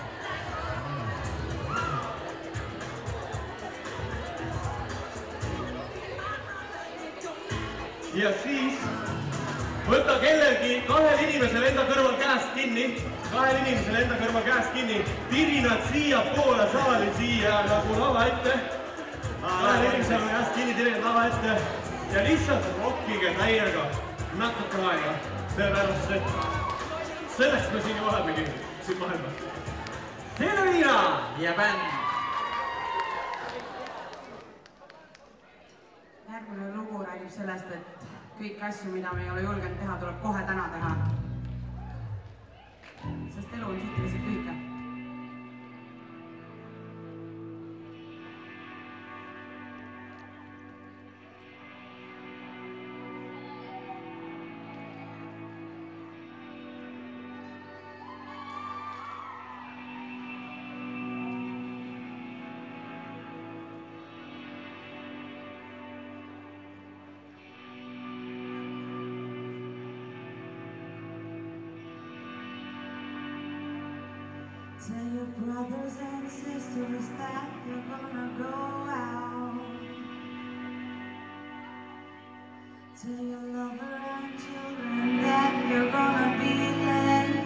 Ja siis võta kellelgi kahel inimesel enda kõrval käest kinni, kahel inimesel enda kõrval käest kinni, tiri nad siia poole saali siia nagu lava ette. Kahel inimesel on käest kinni, tiri nad lava ette ja lihtsalt rokkige täiega natuke aega, sellepärast, et selleks me siin ju olemegi siin maailmas. Helena ja bänd! Järgmine lugu räägib sellest, et kõik asju, mida me ei ole julgenud teha, tuleb kohe täna teha. Sest elu on suhteliselt lühike. Tell your brothers and sisters that you're gonna go out. Tell your lover and children that you're gonna be late.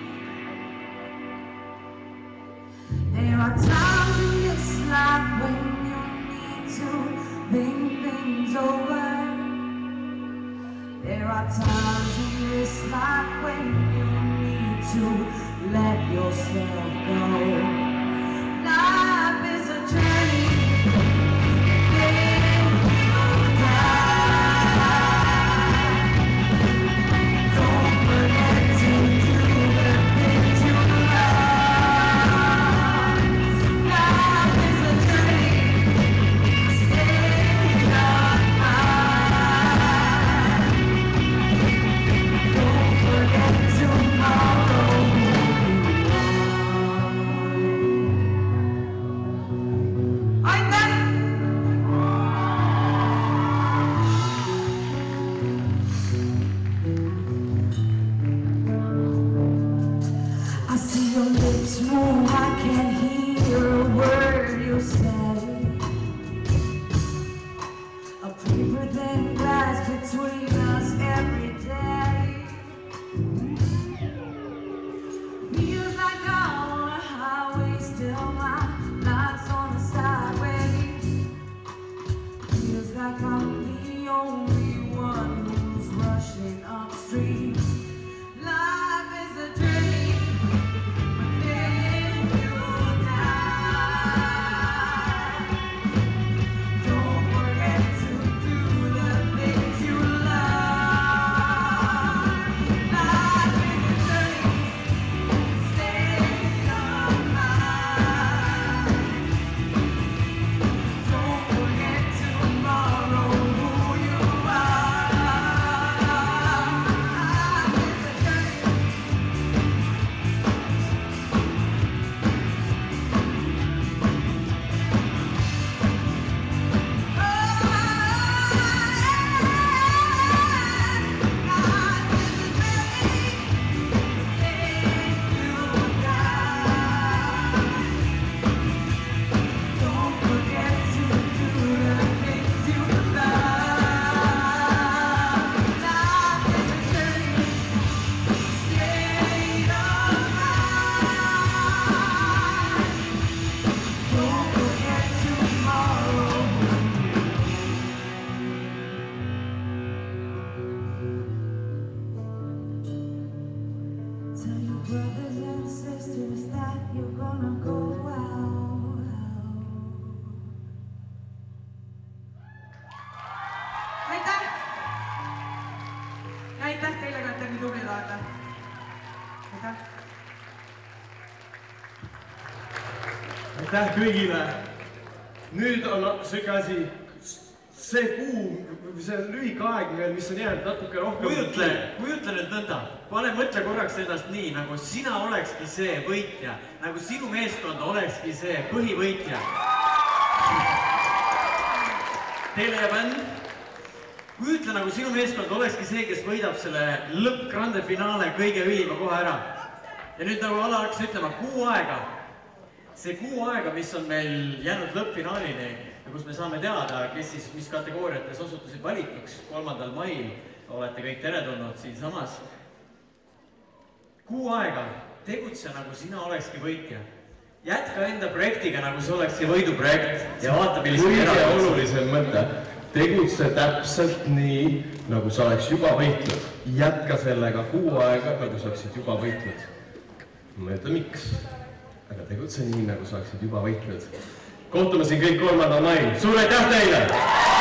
There are times in this life when you need to think things over. There are times in this life when you need to let yourself go. Life is a journey. Then you'll die. Don't forget to do the things you love. Life is a journey. Stay on mind. lips move, I can't hear a word you say. A paper thin glass between us every day. Feels like I'm on a highway, still my life's on the sideway. Feels like I'm the only one who's rushing upstream. Life is a dream, but then you die. Don't forget to do the things you love. Life is a journey, stay on mind. Don't forget tomorrow who you are. Life is a journey. Don't forget to do the things you love. Life is a journey, stay on mind. Don't forget tomorrow. Tell your brothers and sisters that you're gonna go out. aitäh! ja aitäh teile ka, et te nii tublid olete. aitäh! aitäh kõigile. Nüüd on siuke asi, see kuu, see lühike aeg veel, mis on jäänud natuke rohkem. Kujutle, kujutle nüüd nõnda. Pane mõtle korraks ennast nii, nagu sina olekski see võitja, nagu sinu meeskond olekski see põhivõitja. Teile ja bänd, kujutle nagu sinu meeskond olekski see, kes võidab selle lõpp-grande finaale kõige ülima kohe ära. Ja nüüd nagu Ala hakkas ütlema, kuu aega. See kuu aega, mis on meil jäänud lõppfinaalini ja kus me saame teada, kes siis mis kategooriates osutusid valituks kolmandal mail, olete kõik teretulnud siin samas. Kuu aega tegutse nagu sina olekski võitja. Jätka enda projektiga nagu see olekski võiduprojekt ja vaata, millist kõige olulisem mõte. Tegutse täpselt nii, nagu sa oleks juba võitnud. Jätka sellega kuu aega, nagu sa oleksid juba võitnud. Ma ei ütle miks, aga tegutse nii, nagu sa oleksid juba võitnud. Kohtume siin kõik kolmandal mail. Suur aitäh teile!